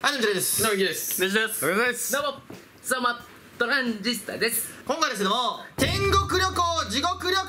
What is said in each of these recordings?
はい、どうもです。 直樹です。 ねじです。 おはようございます。 どうも、ザマトランジスタです。 今回ですけども、天国旅行、地獄旅行。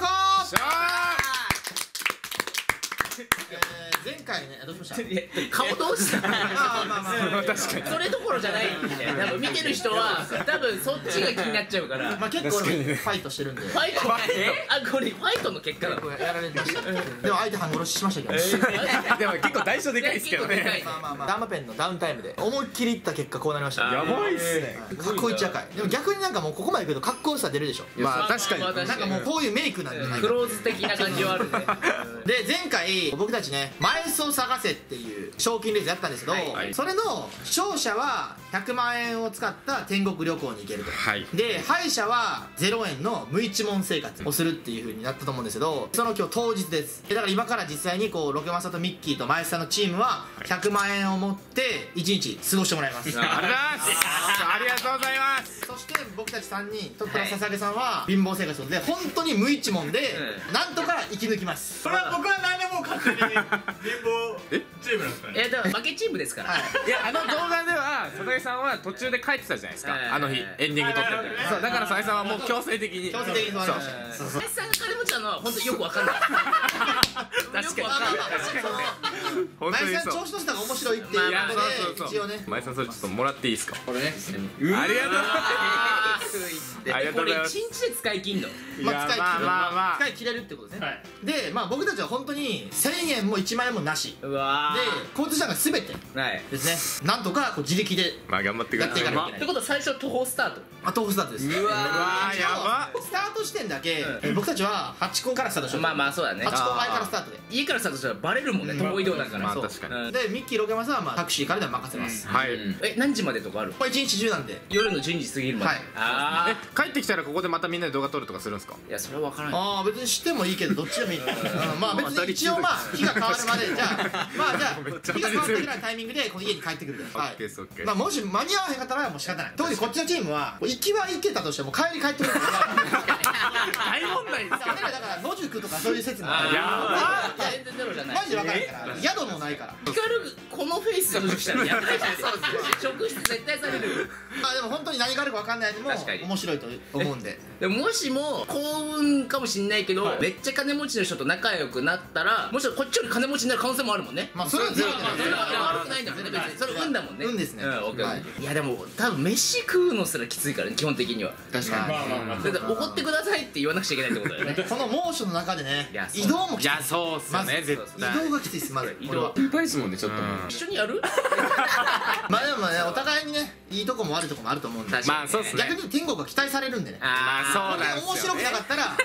前回ね、どうしました？ 顔どうした？ まあ確かに。 それどころじゃないんで、多分見てる人は多分そっちが気になっちゃうから。 まあ結構ファイトしてるんで。 ファイト？あ、これファイトの結果なの？ やられてました。でも相手半殺ししましたけど。 でも結構代償でかいですけどね。 まあダーマペンのダウンタイムで思いっきりいった結果こうなりました。 やばいっすね。 かっこいいっちゃかい。でも逆になんかもうここまで来るとかっこよさ出るでしょ。 まあ確かに。 なんかもうこういうメイクなんじゃないか。 クローズ的な感じはあるね。 で前回僕たちねマイスを探せっていう賞金レースやったんですけど、それの勝者は100万円を使った天国旅行に行けると、で敗者は0円の無一文生活をするっていう風になったと思うんですけど、その今日当日です。だから今から実際にこうロケマサとミッキーとマイスさんのチームは100万円を持って1日過ごしてもらいます。 ありがとうございます。 そして僕たち3人トップの笹毛さんは貧乏生活で本当に無一文でなんとか生き抜きます。 それは僕は何でも勝手に貧乏チームなんですかね。 でも負けチームですから。 いや、あの動画では佐々木さんは途中で帰ってたじゃないですか、あの日エンディング撮ってて。そうだから佐々木さんはもう強制的に強制的に座りました。 林さんが金持ちなのは本当によくわかんない。 確かに前さん調子としたら面白いっていうことで一応ね。 前さんそれちょっともらっていいですか？ これね。 ありがとうありがとうございます。これ1日で使い切んの？ 使い切れるってことですね。でまあ僕たちは本当に1000円も1万円もなしで交通手段が全てですね。なんとかこう自力でまあ頑張ってください。 ってことは最初徒歩スタート。 徒歩スタートです。 うわーやば。スタート時点だけ僕たちは8個からスタートしよう。 まあまあそうだね。 8個前からスタートで家からスタートしたらバレるもんね、徒歩移動だから。 まあ確かに。 でミッキーロケマさんはまあタクシーからでは任せます。 はい。 何時までとかある？ これ1日中なんで夜の12時過ぎるまで。ああ。帰ってきたらここでまたみんなで動画撮るとかするんですか？ いやそれは分からない。 ああ別にしてもいいけどどっちでもいい。まあ別に一応まあ日が変わるまでじゃあまあじゃあ日が変わったぐらいのタイミングでこの家に帰ってくる。まあもし間に合わへんかったらもう仕方ない。特にこっちのチームは行きは行けたとしても帰り帰ってくる。 大問題ですよ。 だから野宿とかそういう説もある。 全然ゼロじゃない。 マジで分からないから宿もないから。 光るこのフェイスで野宿したらやばいじゃん。職質絶対される。 まあでも本当に何があるか分かんないのも面白いと思うんで。 でももしも幸運かもしんないけどめっちゃ金持ちの人と仲良くなったらもしろこっちより金持ちになる可能性もあるもんね。 まあそれはゼロじゃない。 それは悪くないんだもんね。別にそれ運だもんね。 運ですね。 いやでも多分飯食うのすらきついからね基本的には。 確かに。 だっておごってくださいって言わなくちゃいけないってことだよね。 この猛暑の中でね移動もきつい。 いやそうっすよね絶対。 移動がきついっす。まず移動いっぱいですもんねちょっと。 一緒にやる？ まあでもねお互いにねいいとこも悪いとこもあると思うんで。 まあそうっすね。 逆に天国が期待されるんでね。 まあそうなん面白くなかったらだ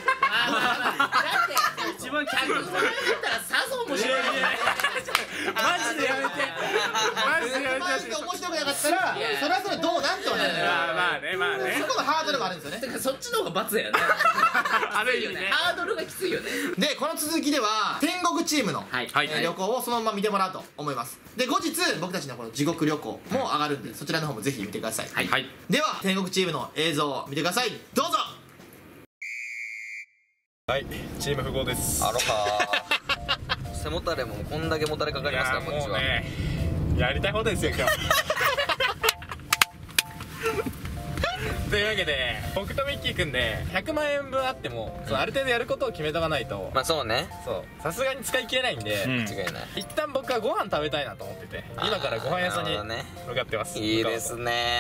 って一番100万円だったらさぞ面白いね。 マジでやめて。マジでやめて。 面白くなかったらそれはそれどうなんとはなる。 まあねまあね。 そこのハードルもあるんですよね。 だからそっちの方が罰だよね。 ある意味ね。 ハードルがきついよね。 でこの続きでは天国チームの旅行をそのまま見てもらうと思います。で後日僕たちのこの地獄旅行も上がるんでそちらの方もぜひ見てください。では天国チームの映像を見てください。どうぞ。 はい、チーム富豪です。 アロハ背もたれもこんだけもたれかかりますからこっちは。 やりたい放題ですよ今日。というわけで僕とミッキーくんで100万円分あってもある程度やることを決めとかないとまあそうね。 そうさすがに使い切れないんで間違いない。 一旦僕はご飯食べたいなと思ってて今からご飯屋さんに向かってます。 いいですね。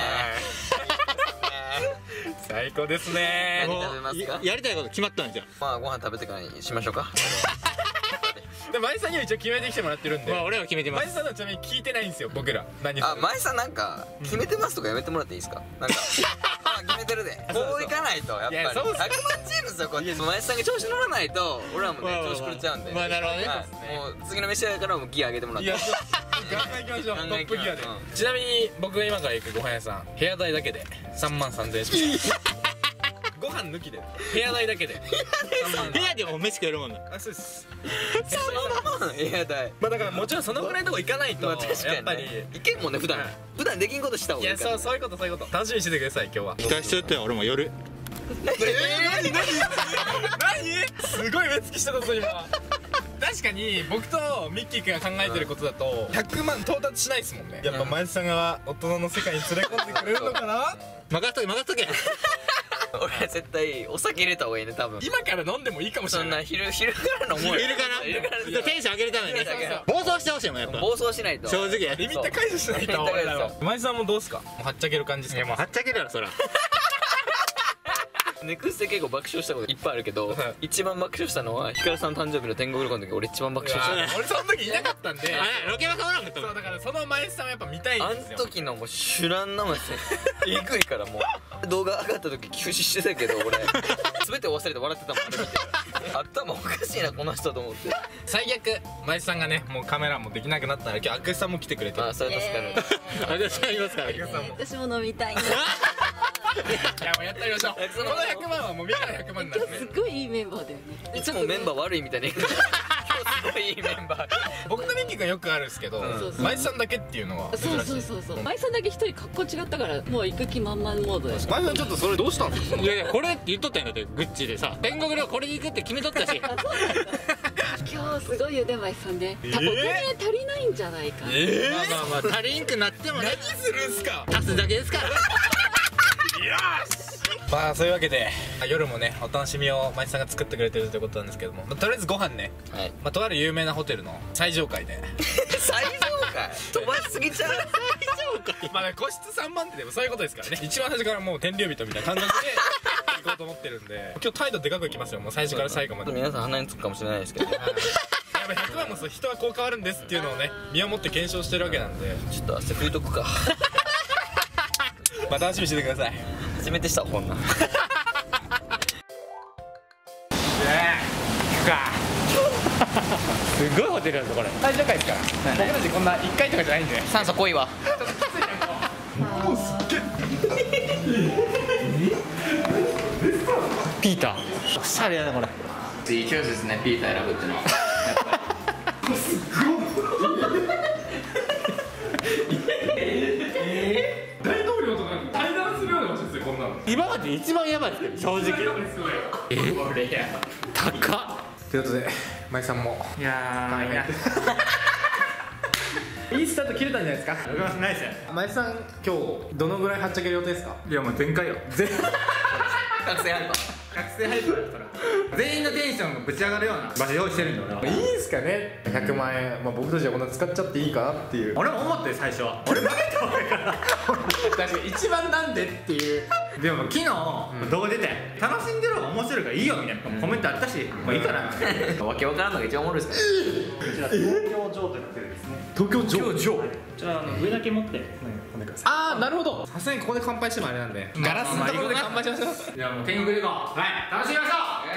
最高ですね。 何食べますか？ やりたいこと決まったんじゃん。 まあご飯食べてからにしましょうか。 で舞さんには一応決めてきてもらってるんで。 俺は決めてます。 舞さんはちなみに聞いてないんですよ僕ら。何する？ あ、舞さんなんか決めてますとかやめてもらっていいですか？なんか決めてるでこういかないとやっぱり100万チームですよこっち。舞さんが調子乗らないと俺らもね調子狂っちゃうんで。 まあなるほどね。 もう次の飯やからもうギア上げてもらって。 いやガンガン行きましょう。トップギアで。ちなみに僕が今から行くご飯屋さん部屋代だけで3万3000円します。ご飯抜きで部屋代だけで部屋でも飯食えるもんな。 あ、そうです。 3万部屋代。 まあだからもちろんそのぐらいのとこ行かないとやっぱりいけんもんね普段できんことした方がいいから。 いやそういうこと楽しみにしててください今日は。 期待しとって俺も夜。 何すごい目つきしてたぞ今。 確かに僕とミッキー君が考えてることだと100万到達しないですもんね。やっぱ前田さんが大人の世界に連れ込んでくれるのかな。 任せとけ俺は絶対お酒入れた方がいいね多分。 今から飲んでもいいかもしれない。 そんな昼からの思い昼からテンション上げるためにね暴走してほしいもんやっぱ暴走しないと正直リミッター解除しないと。俺らは前田さんもどうすか。もうはっちゃける感じですか。 いやもうはっちゃけるやろそらネクステ結構爆笑したこといっぱいあるけど一番爆笑したのはヒカルさん誕生日の天国旅行の時俺一番爆笑した。 俺その時いなかったんでロケバカおらんかったもん。 そうだからその前田さんはやっぱ見たいんあんですよ。 時のもうシュランなもんですよえぐいからもう動画上がった時休止してたけど俺全て忘れて笑ってたもんあれ見て頭おかしいなこの人と思って。 最悪前田さんがねもうカメラもできなくなったら今日アクシさんも来てくれてる。 あそれ助かる。 あれさんいますから私も飲みたいな。 いやもうやってやりましょう。この100万はもうみんなの100万になるね。 すごいいいメンバーだよね。 いつもメンバー悪いみたいな今日すごいいいメンバー。 僕とミッキーがよくあるんですけど前田さんだけっていうのは珍しい。 そう舞さんだけ一人格好違ったからもう行く気満々モードで。 前田さんちょっとそれどうしたんですか。 いやいやこれって言っとったんやだってグッチでさ天国旅これで行くって決めとったし今日すごいよね舞さんね。多分お金足りないんじゃないかな。 まあ足りんくなってもね何するんすか。 足すだけですからまあそういうわけで夜もねお楽しみを前田さんが作ってくれてるということなんですけども、とりあえずご飯ね、とある有名なホテルの最上階で最上階飛ばしすぎちゃう。 まあね個室3万ってでもそういうことですからね。一番最初からもう天竜人みたいな感覚で行こうと思ってるんで今日態度でかくいきますよ。もう最初から最後まで。 皆さん鼻につくかもしれないですけどやっぱ100万もそう人はこう変わるんですっていうのをね身をもって検証してるわけなんでちょっと汗拭いとくかまあ楽しみにしててください。 初めてしたこんなんすごいホテルやぞこれ。 最上階ですから僕たちこんな1階とかじゃないんで。 酸素濃いわ。 ピーターおしゃれやなこれ。 いいチョイスですねピーター選ぶっていうのは。 大統領とか対談するような場所ですよこんなの。 今まで一番やばいですけど正直高っ。 ということで前田さんもいやいいスタート切れたんじゃないですか。 ないですよ。 前田さん今日どのぐらいはっちゃける予定ですか。 いやもう全開よ。 学生ハイパー学生ハイパーだったら全員のテンションがぶち上がるような場所用意してるんだ俺は。 いいですかね100万円、まあ、僕たちはこんな使っちゃっていいかなっていう。 俺も思って最初は俺負けた方がいいから確かに一番なんでっていう。でも昨日動画出て楽しんでる方が面白いからいいよみたいなコメントあったしもういいかなわけわからんのが一番おもろいですからこちら東京城というホテルですね。 東京城こちら上だけ持ってお願いください。 ああなるほど。さすがにここで乾杯してもあれなんでガラスのところで乾杯しましょう。 いやもう天国で行こう。はい楽しみましょう。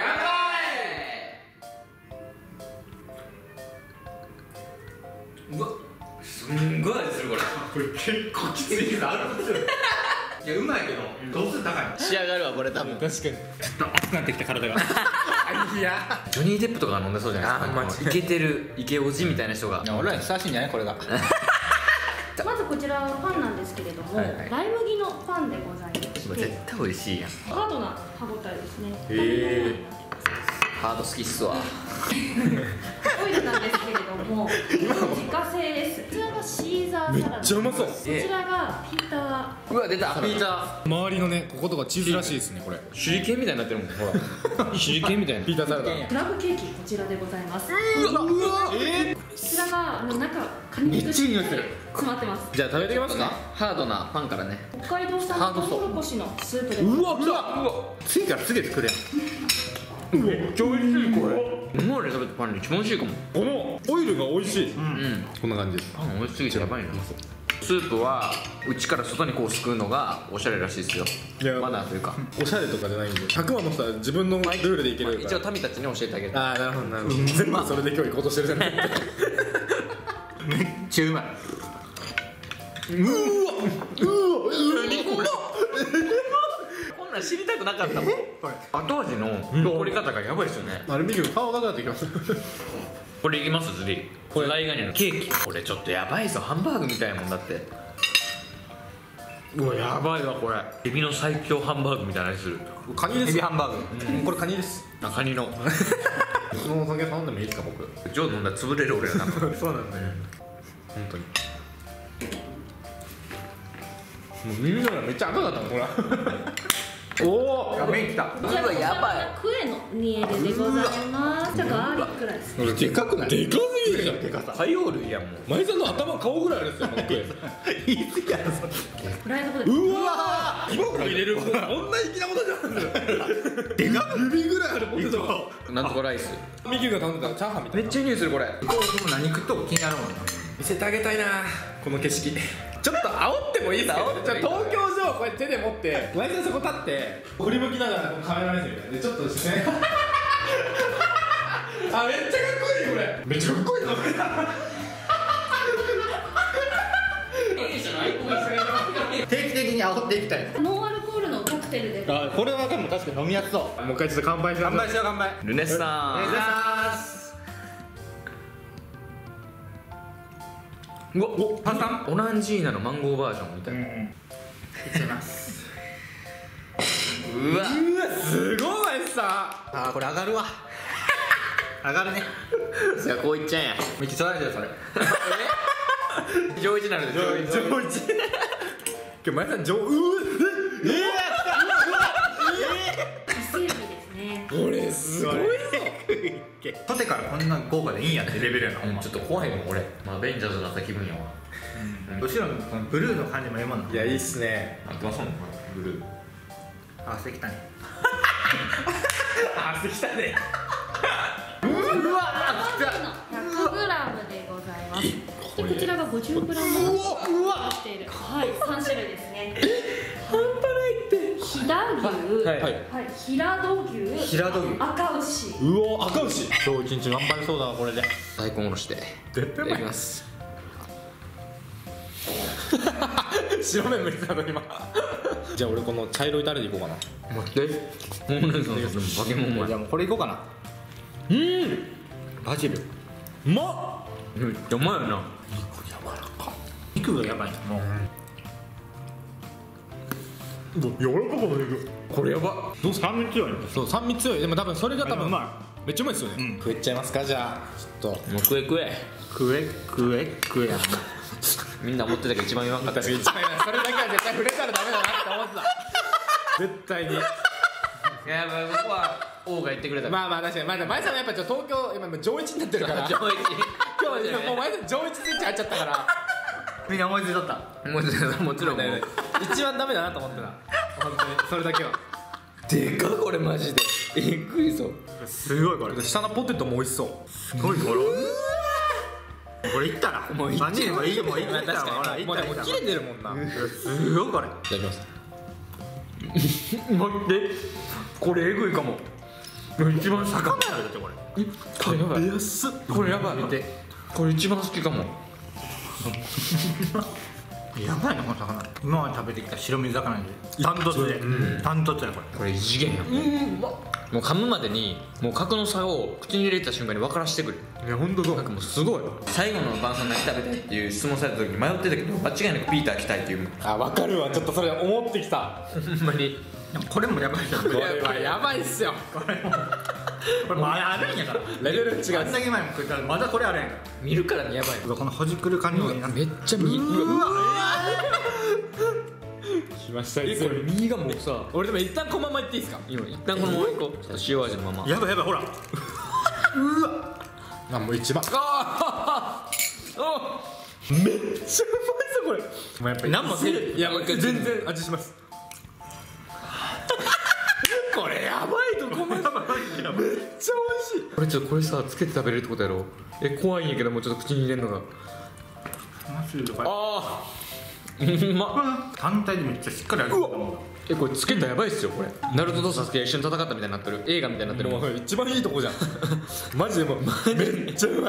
うわすんごい味するこれ。 これ結構きついけどあるんですよ。いやうまいけど度数高い。 仕上がるわこれ多分。確かにちょっと熱くなってきた体がいやジョニー・デップとかが飲んでそうじゃないですか。イケてるイケおじみたいな人が。 俺らにふさわしいんじゃないこれがまずこちらはパンなんですけれども、ライ麦のパンでございまして絶対美味しいやん。 ハードな歯ごたえですね。 ハード好きっすわ。 オイルなんですけれども自家製です。こちらがシーザーサラダ。めっちゃうまそう。こちらがピーター。 うわ出たピーター。 周りのねこことかチーズらしいですねこれ。 手裏剣みたいになってるもんほら。手裏剣みたいなピーターサラダ。 クラブケーキこちらでございます。こちらが中果肉めっちゃいい匂いする。詰まってます。 じゃあ食べてみますか。 ハードなパンからね。 北海道産のトウモロコシのスープで。 うわ来た。 ついからすぐ作れん。 めっちゃ美味しいこれ。 今まで食べたパンに一番美味しいかも。 このオイルが美味しい。こんな感じです。 パン美味しすぎてやばいな。スープは内から外にこうすくうのがおしゃれらしいですよ。 いやマナーというか。 おしゃれとかじゃないんで100万の人は自分のルールでいけるから。 一応民たちに教えてあげる。 ああなるほどなるほど。全部それで今日行こうとしてるじゃない。 めっちゃうまい。 こんなん知りたくなかったもん。後味の残り方がやばいですよね。 アルミニウム顔がかってきます。 これいきます次。これライガニのケーキ。これちょっとやばいぞ。ハンバーグみたいなもんだって。うわやばいわこれ。エビの最強ハンバーグみたいな味する。 カニです。 エビハンバーグ。 これカニです。 あカニの。 そのお酒頼んでもいいですか僕。 ジョー飲んだら潰れる俺らな。 そうなんだよ本当に。もう耳の中めっちゃ赤かったのほら。おお麺きた。 こちらがやばいクエのニエルでございます。じゃあガーリックライス。 でかくない？でかすぎるじゃん。でかさ海洋類やんもう。 マイさんの頭顔ぐらいあるんですよこのクエ。 言い過ぎやろそれ。 フライドポテト。 うわー、芋入れるこんな粋なことじゃん。でかっ。指ぐらいあるポテトが。 なんとかライス。 ミキが頼んでたチャーハンみたいな。 めっちゃいい匂いするこれ。 こう何食っと気になるもんな。 見せてあげたいなこの景色。ちょっと煽ってもいいですか？東京城こうやって手で持ってワイさんそこ立って振り向きながらカメラ目線みたいなでちょっとですね。あめっちゃかっこいいこれ。めっちゃかっこいいなこれ。 定期的に煽っていきたい。 ノンアルコールのカクテルで。 あ、これはでも確かに飲みやすそう。 もう一回ちょっと乾杯しよう。 乾杯しよう乾杯。 ルネッサンス。うわおパンタンオランジーナのマンゴーバージョンみたいな。 いっちゃいます。 うわすごいさ。 あーこれ上がるわ。上がるね。 じゃあこういっちゃんや。 めっちゃ取られてるそれ。 上一なるで上一。 今日前さん上伊勢海老ですね。 これすごいぞ。 ポテからこんな豪華でいいんやってレベルやなほんま。 ちょっと怖いもん俺。まあアベンジャーズになった気分やわ。 後ろのこのブルーの感じもええもんな。 いやいいっすね。 あってますもんブルー。 あ、してきたね。 あしてきたね。 100g でございます。でこちらが 50g のしているはい3種類ですね。半端ないって。飛騨牛、はい平戸牛、 平戸牛、 赤牛。 うお赤牛。 今日一日頑張れそうだなこれで。 大根おろして絶対いただきます。 白麺むいてたの今。じゃあ俺この茶色いタレでいこうかな。 待ってもうねその化け物前。 じゃあもうこれいこうかな。バジル。 うまっ。 めっちゃうまいよな。 肉がやばいなもう。 柔らかくなる。 これやば。 どう酸味強いの？ そう酸味強い。でも多分それが多分うまめっちゃうまいですよね。食えちゃいますかじゃあちょっと。 もう食え食え。 食え食え食えやな。 みんな思ってたけど一番言わんかった。 私が一番それだけは絶対触れたらダメだなって思ってた。絶対に。 いやまあ僕は王が言ってくれた。 まあまあ確かにまだ前さんはやっぱ東京今上一になってるから。 上一。 今日はもう前さん上一スイッチ入っちゃったから。 みんな思いついとった。 もちろん。 一番ダメだなと思ってた。本当にそれだけは。 でかこれマジで。えぐいぞ。 すごいこれ。 下のポテトも美味しそう。 すごいこれ。これいったらもういっ 3人もいいよもういったら確ほらかにもうでも切れてるもんな。 すごいこれ。 いただきます。待ってこれえぐいかも。一番魚やろだってこれ。 食べやすっ。 これやばい。見てこれ一番好きかも。 やばいなこの魚。今まで食べてきた白身魚でダントツでダントツやこれ。 これ異次元やもう噛むまでにもう角の差を口に入れた瞬間に分からしてくる。 いや本当そう。 なんかもうすごい。最後の晩餐何食べたいっていう質問された時に迷ってたけど間違いなくピーター来たいっていう。 あ分かるわ。ちょっとそれ思ってきた。 ほんまに。 でもこれもやばいじゃん。ここれはやばいっすよ。 れまだあるんやから。 レベル違う。 あんだけ前も食ったらまだこれあるんやか見るからにやばい。 ら。このほじくる感じもいいな。 めっちゃ身。 来ました。 これ身がもうさ。 俺でも一旦このままいっていいですか。 今一旦このままいこう。ちょっと塩味のまま。 やばいやばいほら。 あもう一番。あめっちゃうまいぞこれ。もうやっぱり何もせる。いやもう全然味します。これやばいとこまで。めっちゃ美味しい。 これちょっとこれさつけて食べれるってことやろ。怖いんやけどもうちょっと口に入れるのが。 あうまっ。 単体でめっちゃしっかりある。 これつけたらやばいっすよこれ。ナルトとサスケ一緒に戦ったみたいになってる。映画みたいになってる。もう一番いいとこじゃん。マジでもうめっちゃうまい。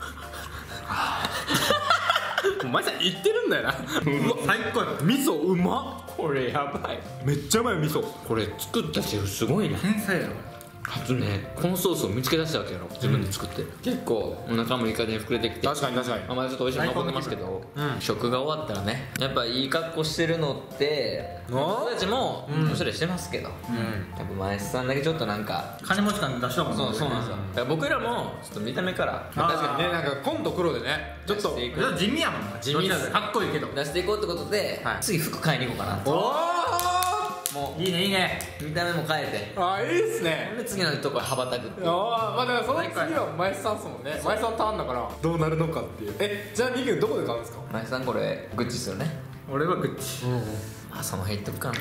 お前さん言ってるんだよな。 最高や。 味噌うまっ。 これやばい。 めっちゃうまい味噌。 これ作ったシェフすごいな。 天才やろ。 初ねこのソースを見つけ出したわけやろ自分で作って、結構お腹もいい感じに膨れてきて、 確かに確かにまだちょっと美味しいの残ってますけど、食が終わったらねやっぱいい格好してるのって僕たちもおしゃれしてますけど、やっぱ前さんだけちょっとなんか金持ち感出したもんね。 そうなんですよ。だから僕らもちょっと見た目から確かにね、なんか紺と黒でねちょっと出していくちょっと地味やもんな。 地味なんでかっこいいけど。 出していこうってことで、次服買いに行こうかなと。もういいねいいね。 見た目も変えて、 あいいっすね。 で次のとこへ羽ばたくっていう。 まあだからその次は前さんっすもんね。前さんターンだからどうなるのかっていう。じゃあミキ君どこで買うんですか？ 前さんこれグッチっすよね。 俺はグッチ。 あその辺行っとくかな。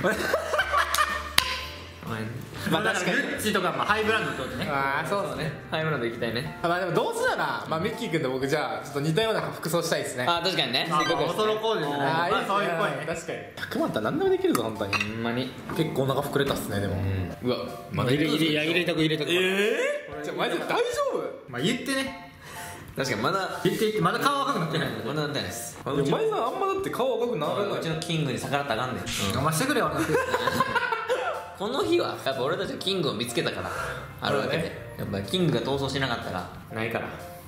まあ確かにグッチとかハイブランドってことね。 ああそうですね。 ハイブランド行きたいね。 まあでもどうせならまあミッキー君と僕じゃあちょっと似たような服装したいですね。 あ確かにね。せっかくオトロコーデじゃない。 あまあそういうっぽいね。 確かに100万あったら何でもできるぞ本当に。 ほんまに。 結構お腹膨れたっすねでも。 うわまだ入れとく。 じゃあマジで大丈夫？ まあ言ってね。 確かにまだ言ってまだ顔赤くなってない。 まだなってないです。 前さんあんまだって顔赤くならなうちい。 のキングに逆らったらあかんねん。 我慢してくれよ俺の。 この日はやっぱ俺たちはキングを見つけたからあるわけで、やっぱキングが逃走しなかったらないから。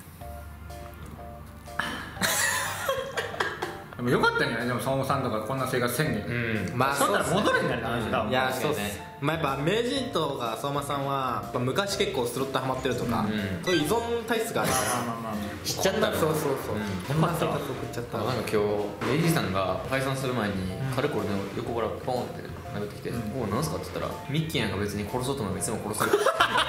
でもよかったんじゃない？でも相馬さんとかこんな生活せんねん。 まあそんなら戻れんだよ話だ。 いやそうっすね。まあやっぱ名人とか相馬さんはやっぱ昔結構スロットハマってるとか、そういう依存体質があるから知っちゃったの。 そうこんな生活送っちゃったなんか今日レイジさんが解散する前に彼これの横からポンって投げてきて「おおなんすか?」って言ったら「ミッキーなんか別に殺そうとも別に殺せる」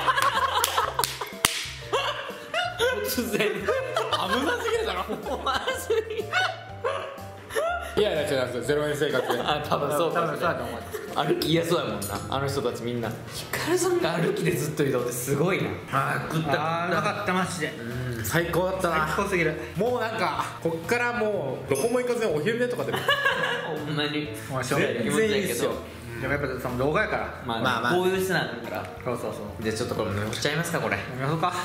突然危なすぎるだろ。 マジいやいや違うんですよ0円生活で。 あ多分そうかもしれない。歩き嫌そうやもんなあの人たちみんな。ヒカルさんが歩きでずっと移動ってすごいな。 食ったうまかったマジで。 最高だったな。 最高すぎる。 もうなんかこっからもうどこも行かずにお昼寝とかでもほんまにもうしょう気持ちいいけど、 でもやっぱその動画やから。 まあまあまあこういう人なんだから。 そうそうそう。 じゃあちょっとこれ飲みしちゃいますかこれ。 飲みましょうか。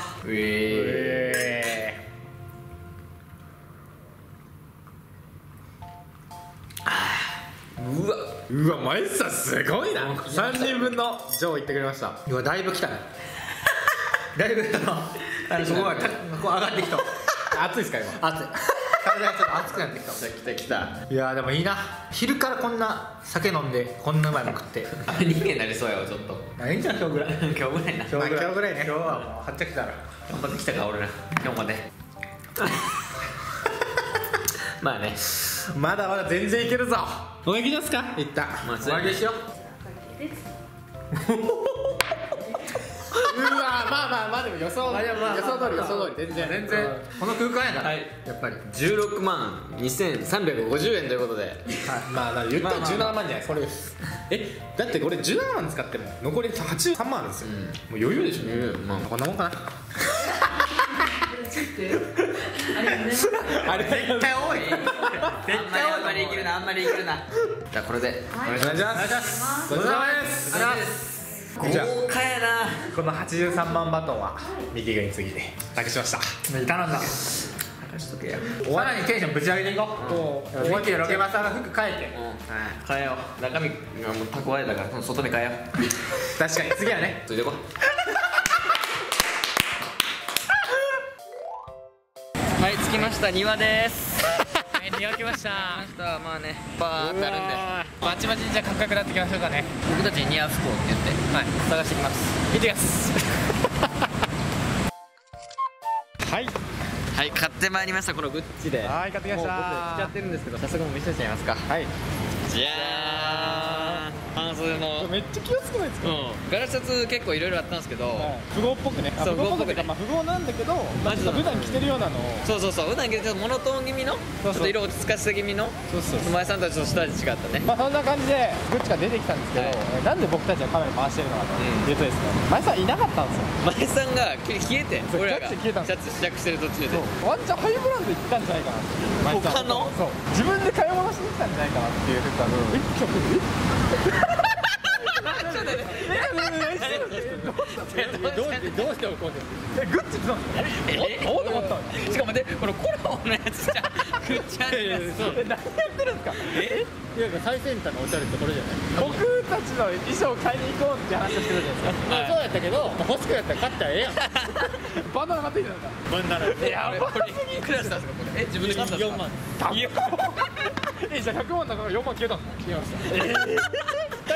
うわマイスさんすごいな。3人分のジョー言ってくれました。 うわだいぶ来たね。だいぶそこがこう上がってきた。 暑いですか今？ 熱い。体がちょっと熱くなってきた。 来た。 いやでもいいな。昼からこんな酒飲んでこんなうまいもん食って。 あ人間になりそうやわちょっと。 いいんじゃん今日ぐらい。 今日ぐらいな。 今日ぐらいね。今日はもうはっちゃきたら。 頑張ってきたか俺ら今日まで。まあね。 まだまだ全然いけるぞ。お願いしますか？いった。 まあ終わりですよ。 うわまあでも予想通り全然この空間やから。 はいやっぱり。 16万2350円ということで。 まあ言ったら17万じゃないですか。これですだってこれ17万使っても残り83万あるんですよ。もう余裕でしょ。 まあこんなもんかな。 あれ絶対多い。あんまりいけるなあんまりいけるな。じゃあこれでお願いします。ごちそうさまです。じゃあ豪華やな。 この83万バトンはミキがに次託しました。 頼んだ。 任しとけや。 さらにテンションぶち上げていこう。思いっきりロケバスの服変えて。 変えよう。中身がもう蓄えだから外に変えよう。 確かに次はね。 ついてこはい、着きました。庭です。 庭来ました。 まあね、バーってあるんでバチバチにじゃあ感覚なってきましょうかね。 僕たちに似合う服をって言ってはい、探してきます。見てきます。 はい、買ってまいりました。このグッチではい買ってきました。 もう僕着ちゃってるんですけど、早速もう見せちゃいますか。 はいじゃーん、半袖のめっちゃ気安くないですか？ ガラシャツ結構いろいろあったんですけど、 富豪っぽくね。 そう富豪っぽくてかまあ富豪なんだけどマジで普段着てるようなのを。 そう普段着てモノトーン気味のちょっと色落ち着かせ気味のそう前さんたちと下味違ったね。 まあそんな感じでグッチが出てきたんですけど、なんで僕たちがカメラ回してるのかというとですね、前さんいなかったんですよ。 前さんが消えて、 そう俺らがシキャッチ消えたんャツ試着してる途中でワンチャンハイブランド行ったんじゃないかなっていう。前さん他のそう自分で買い物しに来たんじゃないかなっていうふうにどうして怒ってる？グッチどうして？おっと思った。 しかもでこのコラボのやつじゃん。 言っちゃう何やってるんですか。 いや最先端のおしゃれってこれじゃない。 僕たちの衣装買いに行こうって話をしてるじゃないですか。 そうやったけど欲しくやったら買ったらええやん。 バンダナ買ってきたんだ。 バンダナでやばい。 いくらしたんですかこれ。自分で買ったんですか。 4万。 じゃあ100万だから4万消えたんですか。消えました。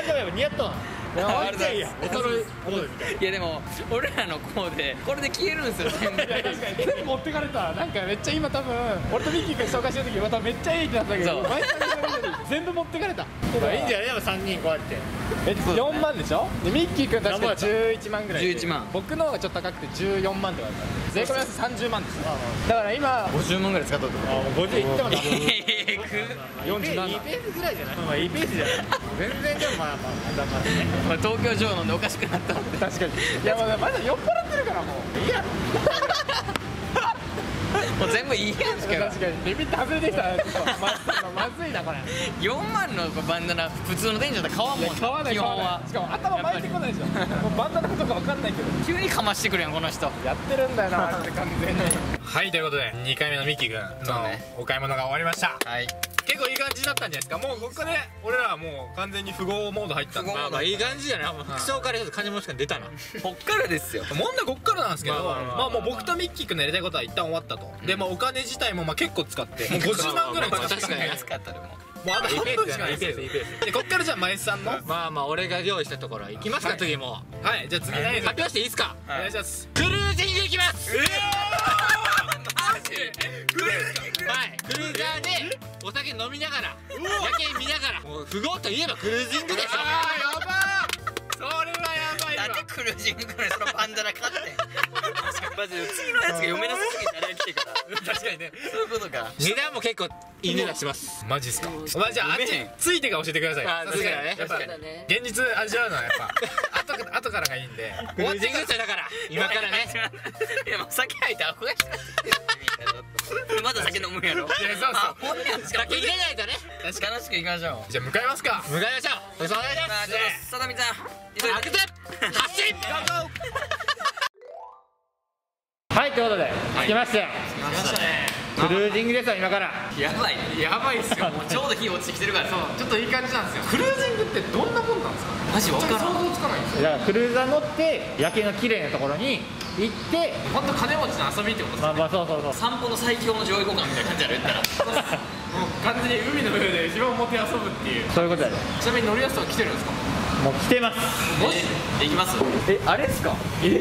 だから似合ったわ。 あれいいやん。 いやでも俺らのコーデこれで消えるんですよ全部。 確かに全部持ってかれた。なんかめっちゃ今多分俺とミッキーが紹介した時まためっちゃいいってなったけど、毎回全部持ってかれた。 いいんじゃないでも3人こうやって 4万でしょ。でミッキー君確か11万ぐらい。 11万。 僕の方がちょっと高くて14万とかだった。税込みは30万です。だから今 50万ぐらい使ったってこと。 50いっても 47。 いいペースぐらいじゃない。まあいいペースじゃない。全然でもまあ頑張ってね。 東京城飲んでおかしくなった。 確かに。いやまだ酔っ払ってるからもういいや。 もう全部いいやんすけど。 確かにビビって外れてきたらちょっとまずいなこれ。 4万のバンダナ普通の店長だったら買わんもん。 買わない基本は。 しかも頭巻いてこないでしょ。もうバンダナとかわかんないけど急にかましてくるやんこの人。 やってるんだよな完全に。 はいということで2回目のミキ君のお買い物が終わりました。 はい。 結構いい感じだったんじゃないですか。もうここで俺らはもう完全に富豪モード入ったんで。 まあまあいい感じじゃない。服装からちょっと金持ち感出たな。 こっからですよ。 問題こっからなんですけど、 まあまあまあまあもう僕とミッキー君のやりたいことは一旦終わったと。でもお金自体もまあ結構使ってもう50万ぐらい使って確かに安かったでも。 もうあと半分しかないですよ。 いいペース。 でこっからじゃあ前さんのまあまあ俺が用意したところ行きますか次も。 はいじゃあ次何発表していいですか。 お願いします。 クルージング行きます。 マジクルーズはい、クルーザーでお酒飲みながら夜景見ながら、もう富豪といえばクルージングでしょ。 あーやばー。それはやばいわ。 なんでクルージングぐらいそのバンダナ買ってん。マジで次のやつが読めなさすぎてあれが来てから。 確かにね。 そういうことか。 値段も結構いい値段します。 マジっすか。まあじゃああっちついてから教えてください。 あ次からね。 やっぱそうだね。 現実味わうのはやっぱ後からがいいんで。 クルージングってだから今からね。 いやもう酒入ってアホがしたってまだ酒飲むんやろ。 いやそうあほんやん。 酒入れないとね。 楽しくいきましょう。 じゃあ向かいますか。 向かいましょう。お願いします。 まあちょっとさだみちゃん開けて発進。 はいということで来ましたよ。 来ましたね。 クルージングですよ今から。 やばいやばいっすよ。もうちょうど火落ちてきてるから。 ちょっといい感じなんですよ。クルージングってどんなもんなんですか。 マジわからん。 想像つかないんですよ。 だからクルーザー乗って夜景の綺麗なところに行って本当金持ちの遊びってことです。 まあまあそうそうそう。 散歩の最強の上位互換みたいな感じやろ言ったら。 もう完全に海の上で自分をもてあそぶっていう。 そういうことやで。 ちなみに乗りやすさは来てるんですか。 もう来てます。 行きます。 あれですか。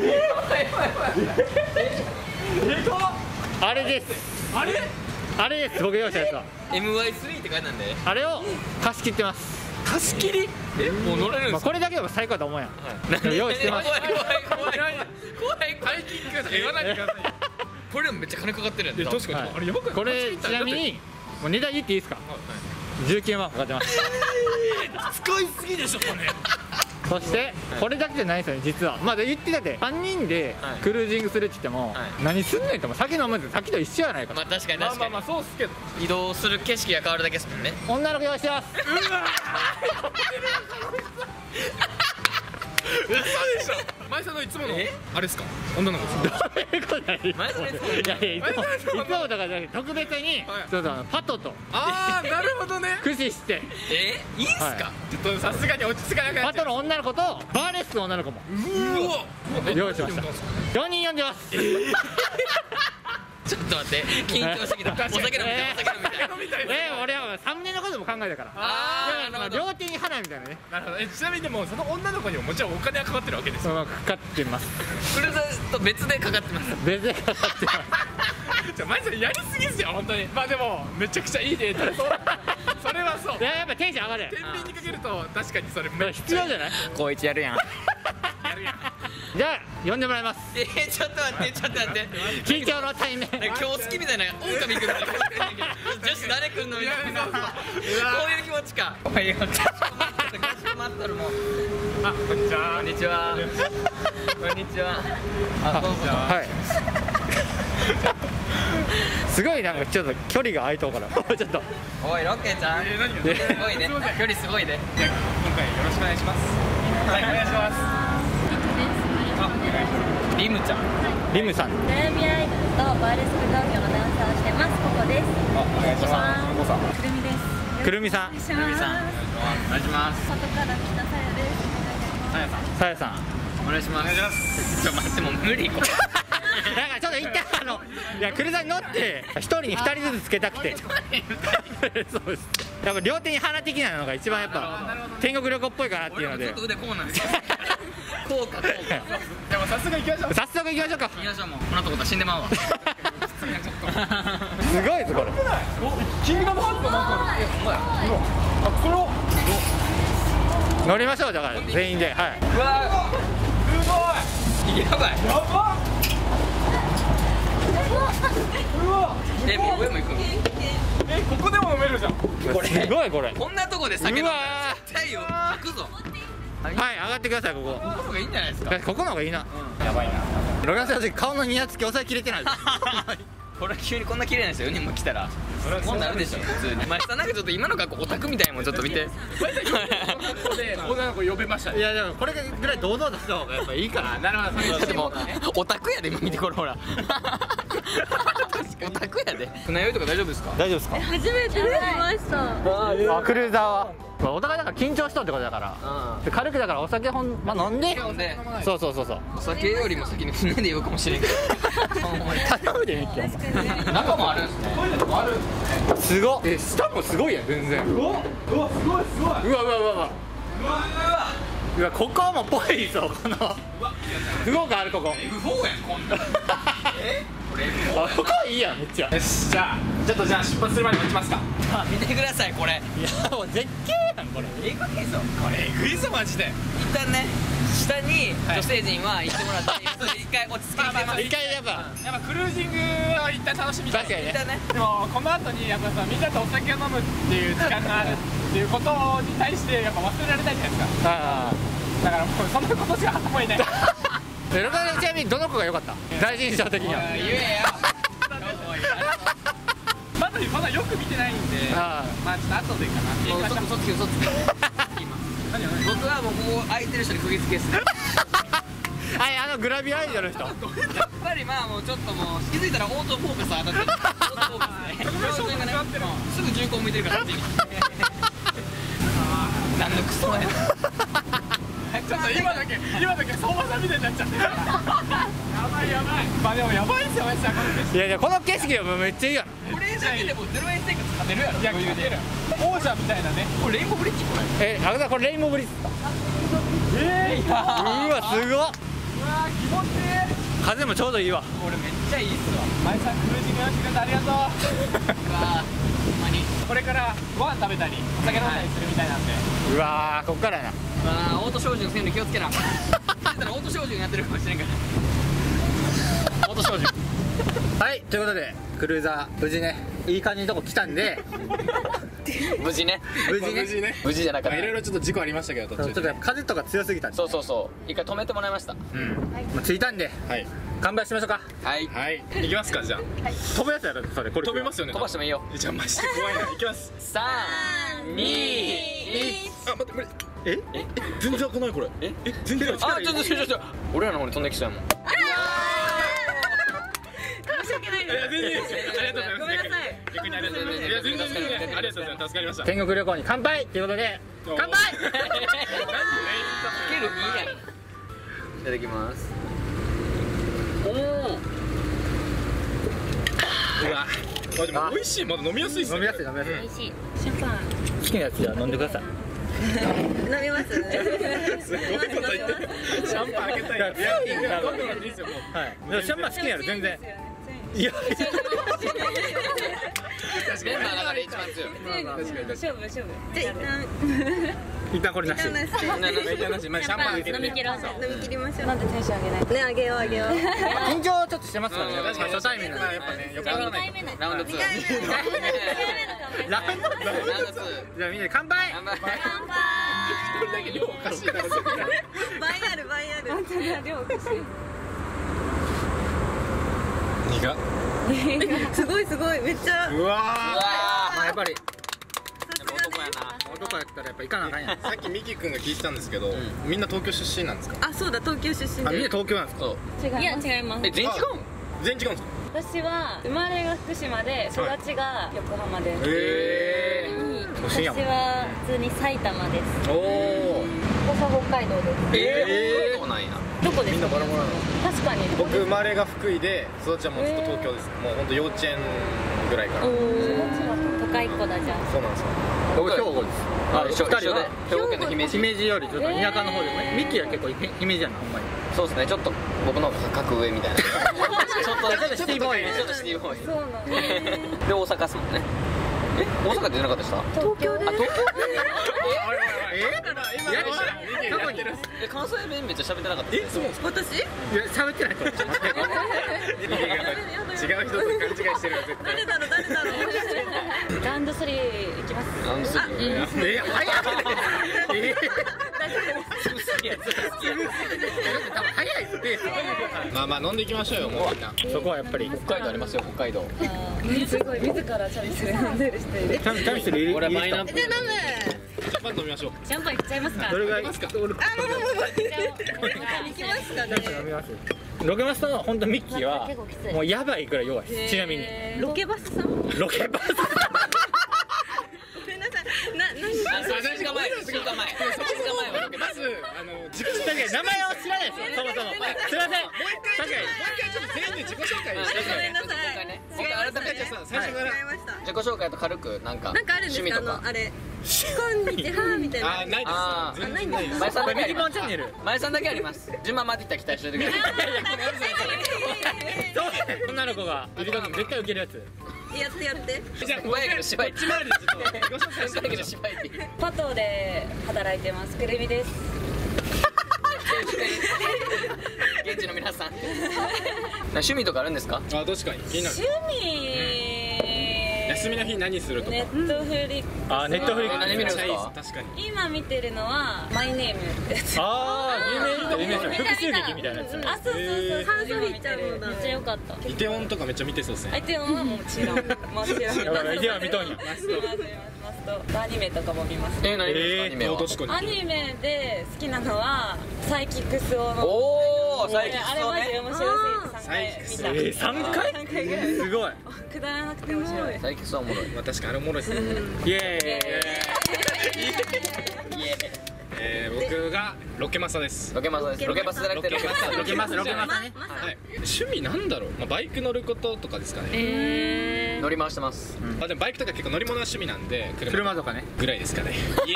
あれです。 あれ。 あれです僕用意したやつは。 MY3 って書いてあるんで。 あれを貸し切ってます。 貸し切り。もう乗れるんまあですか。 これだけでも最高だと思うやん。用意してます。 怖い怖い怖いハイキックとか言わないでください。 これでもめっちゃ金かかってるんで。 確かに。あれやばくない。 これちなみにもう値段言っていいですか。19万かかってます。 使いすぎでしょこれ。 そしてこれだけじゃないですよね実は。まだ言ってたって3人でクルージングするって言っても何すんねんっても酒飲むってさっきと一緒やないか。 まあ確かにまあ確かに。 まあまあそうっすけど。 移動する景色が変わるだけですもんね。 女の子用意してます。 嘘でしょ。前さんのいつものあれですか。女の子ですか。 前それですか。 いやいやいつもだからね特別にちょっとパトとああなるほどね。 駆使していいんすか。 ちょっとさすがに落ち着かなくなっちゃう。 パトの女の子とバーレスクの女の子も用意しました。4人呼んでます。 ちょっと待って緊張してきた。お酒飲みたいお酒飲みたい。 俺はサムネのことも考えたからああなるほど。 両手に花みたいなね。 なるほど。ちなみにでもその女の子にももちろんお金はかかってるわけですよ。 かかってます。 クルーザーと別でかかってます。 別でかかってます。 じゃあ前さんやりすぎっすよ本当に。まあでもめちゃくちゃいいデータ。それはそう。 いややっぱテンション上がる。 天秤にかけると確かにそれめっちゃ必要じゃない。 こいつやるやん。 やるやん。 じゃあ呼んでもらいます。 ちょっと待ってちょっと待って。 緊張の対面。 今日好きみたいな狼くんみたいな女子誰くんのみたいな。こういう気持ちか。はいよ。かしこまったるもう。 あこんにちは。 こんにちは。こんにちは。あどうぞ。 はい。すごいなんかちょっと距離が空いとうからちょっと。 おいロッケーちゃん。すごいね。距離すごいね。 今回よろしくお願いします。はいお願いします。 リムちゃん。 リムさん。 悩み相談バーレスク東京のダンサーをしてます。ここです。 お願いします。 くるみです。 くるみさん、 お願いします。外から来たさやです。 さやさん、 お願いします。ちょ待って、もう無理これ。 なんかちょっと一旦いや、クルーザーに乗って一人に2人ずつつけたくてそうです。やっぱ両手に花的なのが一番やっぱ天国旅行っぽいかなっていうので、 腕こうなんですよ。こうかこうか。 でも早速行きましょう。 早速行きましょうか。 行きましょう。もうこのとこ死んでまうわ。 すごいぞこれ。 キングダムハーツのなんか乗りましょう、だから全員で。はい。 うわすごい。 やばい。 やばっ。うわ上も行く。 ここでも飲めるじゃん。 これすごいこれ。 こんなとこで酒飲んだらうわ絶対よ。吐くぞ。 はい、上がってください。ここここがいいんじゃないですか。 ここの方がいいな。 やばいな。 ロガス顔のニヤつき抑えきれてない。 これ急にこんな綺麗な人4人も来たらこうなるでしょ普通に。前さんなんかちょっと今の学校オタクみたいもんちょっと見て。 女の子呼べましたね。 いやでもこれぐらい堂々とした方がやっぱいいかな。 なるほど。 でもオタクやで今見てこれほら。オタクやで。船酔いとか大丈夫ですか？ 大丈夫ですか？ 初めて来ました。 あ、クルーザーはお互いだから緊張しとってことだから、で軽くだからお酒飲んで、そうそうそうそう、 お酒よりも先に船で酔うかもしれんけど。 頼むでいいっけ。 中もあるんですね。 すごっ。下もすごいやん全然。うわすごいすごい。うわうわうわうわうわ、ここもぽいぞ。このすごくあるここ。 F4 やんこんなん。 あ、ここいいやんめっちゃ。 よし、じゃあちょっと出発する前に待ちますか。 見てくださいこれ。 いやもう絶景やんこれ。 えぐいぞ。 これえぐいぞマジで。 一旦ね下に女性陣は行ってもらって一回落ち着けてます。 一回やっぱクルージングは一旦楽しみたい。 確かにね。 一旦ね。 でもこの後にやっぱさ、みんなとお酒を飲むっていう時間があるっていうことに対してやっぱ忘れられないじゃないですか。 あだからもうそんなことしか頭にない。 あ。ロカルちなみにどの子が良かった？第一印象的には。 言えよ。 まだよく見てないんで、 あまあちょっと後でいいかな。 もう嘘つき嘘つき。僕はもうここ空いてる人に釘付けですね。 はい、グラビアアイドルの人。 やっぱりまあもうちょっともう気づいたらオートフォーカス当たってる。オートフォーカスね。標準がね、すぐ銃口向いてるから。なんのクソや。 ちょっと今だけ相馬さんみたいになっちゃってる。やばいやばい。まあでもやばいですよ、めっちゃこの景色。 いやめっちゃいいやん。 これだけでも0円生活勝てるやろ。 いや勝てる。王者みたいなね。 これレインボーブリッジこれ。 あれだ、これレインボーブリッジ。うわすごっ。 うわ気持ちいい。 風もちょうどいいわ。 これめっちゃいいっすわ。 前さんクルージングやってくれてありがとう。 うわほんまに。 これからご飯食べたりお酒飲んだりするみたいなんで。 うわこっからやな。 オート照準せんの気をつけな。気づいたらオート照準やってるかもしれんから。オート照準。 はい、ということでクルーザー無事ねいい感じのとこ来たんで無事ね。無事じゃなかった。 いろいろちょっと事故ありましたけど途中で。 ちょっとやっぱ風とか強すぎたんで、 そう一回止めてもらいました。 もう着いたんではい乾杯しましょうか。 はいはい行きますか。じゃあ飛ぶやつやろそれ。これ飛べますよね。 飛ばしてもいいよ。 じゃあマジで怖いな。行きます。 3、2、1。 あ待って無理。 え全然開かないこれ。全然開かない。 ちょ俺らの方に飛んできちゃうもん。 申し訳ないです。 全然いいです。ありがとうございます。 ごめんなさい。 逆にありがとうございます。いや全然ありがとうございます。助かりました。 天国旅行に乾杯ということで乾杯。 つける2やん。いただきます。おお。 うわでも美味しい。まだ飲みやすいっすね。 飲みやすい。 美味しい。シャンパン。 好きなやつじゃあ飲んでください。 飲みます。 すごいこと言ってる。シャンパン開けたい。いや今度はいいですよもう。 はい。でもシャンパン好きなの全然。いやメンバーの中で一番強い。 勝負。じゃ一旦これなし。 一旦なし。 まあシャンパン開けて。 飲み切りましょう。なんでテンション上げない。ねあげよう。 緊張ちょっとしてますからね。 確かに初対面なんで。 やっぱねよくわからない。 ラウンド2。 ラウンド2。じゃあみんなで乾杯。 一人だけ量おかしいから。 倍ある。本当に量おかしい。 苦っ。 すごいめっちゃ。 うわまあやっぱり男やな。 男やったらやっぱ行かなあかんやん。 さっきミキ君が聞いてたんですけど、みんな東京出身なんですか？ あそうだ東京出身あみんなで。 東京なんですか？ そう。 いや違います。 全員違うの？ 全然違うんですか？ 私は生まれが福島で育ちが横浜です。私は普通に埼玉です。 おお。 私は北海道です。 そうなんや。 どこですか？ みんなバラバラなの。 確かに。 僕生まれが福井で育ちはもうずっと東京です。もう本当幼稚園ぐらいから。 育ちは都会っ子だじゃん。 そうなんですよ。 僕兵庫です。 一緒で兵庫県の姫路よりちょっと田舎の方でミッキーは結構姫路やなほんまに。 そうですね、ちょっと僕の格上みたいな。ちょっとシティボーイね。ちょっとシティボーイ。 そうなんです。 で大阪っすもんね。大阪出なかったでした？ 東京で。 あ、東京？関西弁めっちゃ喋ってなかった。 そう私？いや喋ってないと。違う人と勘違いしてるよ絶対。 誰だろう。ラウンド3行きます。 ラウンド3。 早い。早いスペース。 まあまあ飲んでいきましょうよもうみんな。 そこはやっぱり北海道ありますよ、北海道。 すごい自らチャミスル飲んでる人いる。 チャミスルこれマイナップル。 じゃあ飲む。 ジャパン飲みましょう。 シャンパンいっちゃいますか？ どれぐらい？ 行きますかね。 飲みます。ロケバスの本当ミッキーはもうやばいくらい弱いです。ちなみに。 ロケバスさん？ ロケバス。 ごめんなさい。 数時間前。 まず自己紹確かに名前を知らないですよ。そもそも。すいません。 もう一回ちょっと全員で自己紹介してください。 ごめんなさい。 僕改めて最初から自己紹介と軽くなんかあるんですか？あれ。こんにちはみたいな。 ないです。全然ないです。 前さんだけあります。 チャンネル。 前さんだけあります。順番回ってきたら期待しておいてください。 女の子がいる時に絶対受けるやつ。 やって。 じゃあ前から芝居。 こっち回りでちょっと自己紹介してだけど芝居っていう。 パトーで働いてます。くるみです。 現地の皆さん。趣味とかあるんですか？ あ、確かに気になる。 趣味。 休みの日何するとか。 ネットフリックス。 あ、ネットフリックス。 何見るんです確か？ かに。 今見てるのはマイネームってやつ。 ああ、有名復讐劇みたいなやつ。 あ、そう。ハンソリーちゃんのだ。めっちゃ良かった。 イテウォンとかめっちゃ見てそうですね。 相手はもちろん。 だからイテウォン見とんや。 マスト。アニメとかも見ます。 何ですか？アニメは。 アニメで好きなのはサイキックスを。 おお、サイキックスをあれマジでね。 面白すぎて 3回？ 3回ぐらい。 すごい。 くだらなくて面白い。 サイキックスはおもろい。 まあ確かにあれおもろいですね。 イエ僕がロケマサです。 ロケマサです。ロケバスじゃなくてロケマサ。 ロケマスね。 はい。趣味なんだろう。まあバイク乗ることとかですかね。 乗り回してます。 まあでもバイクとか結構乗り物は趣味なんで車とかね。 ぐらいですかね。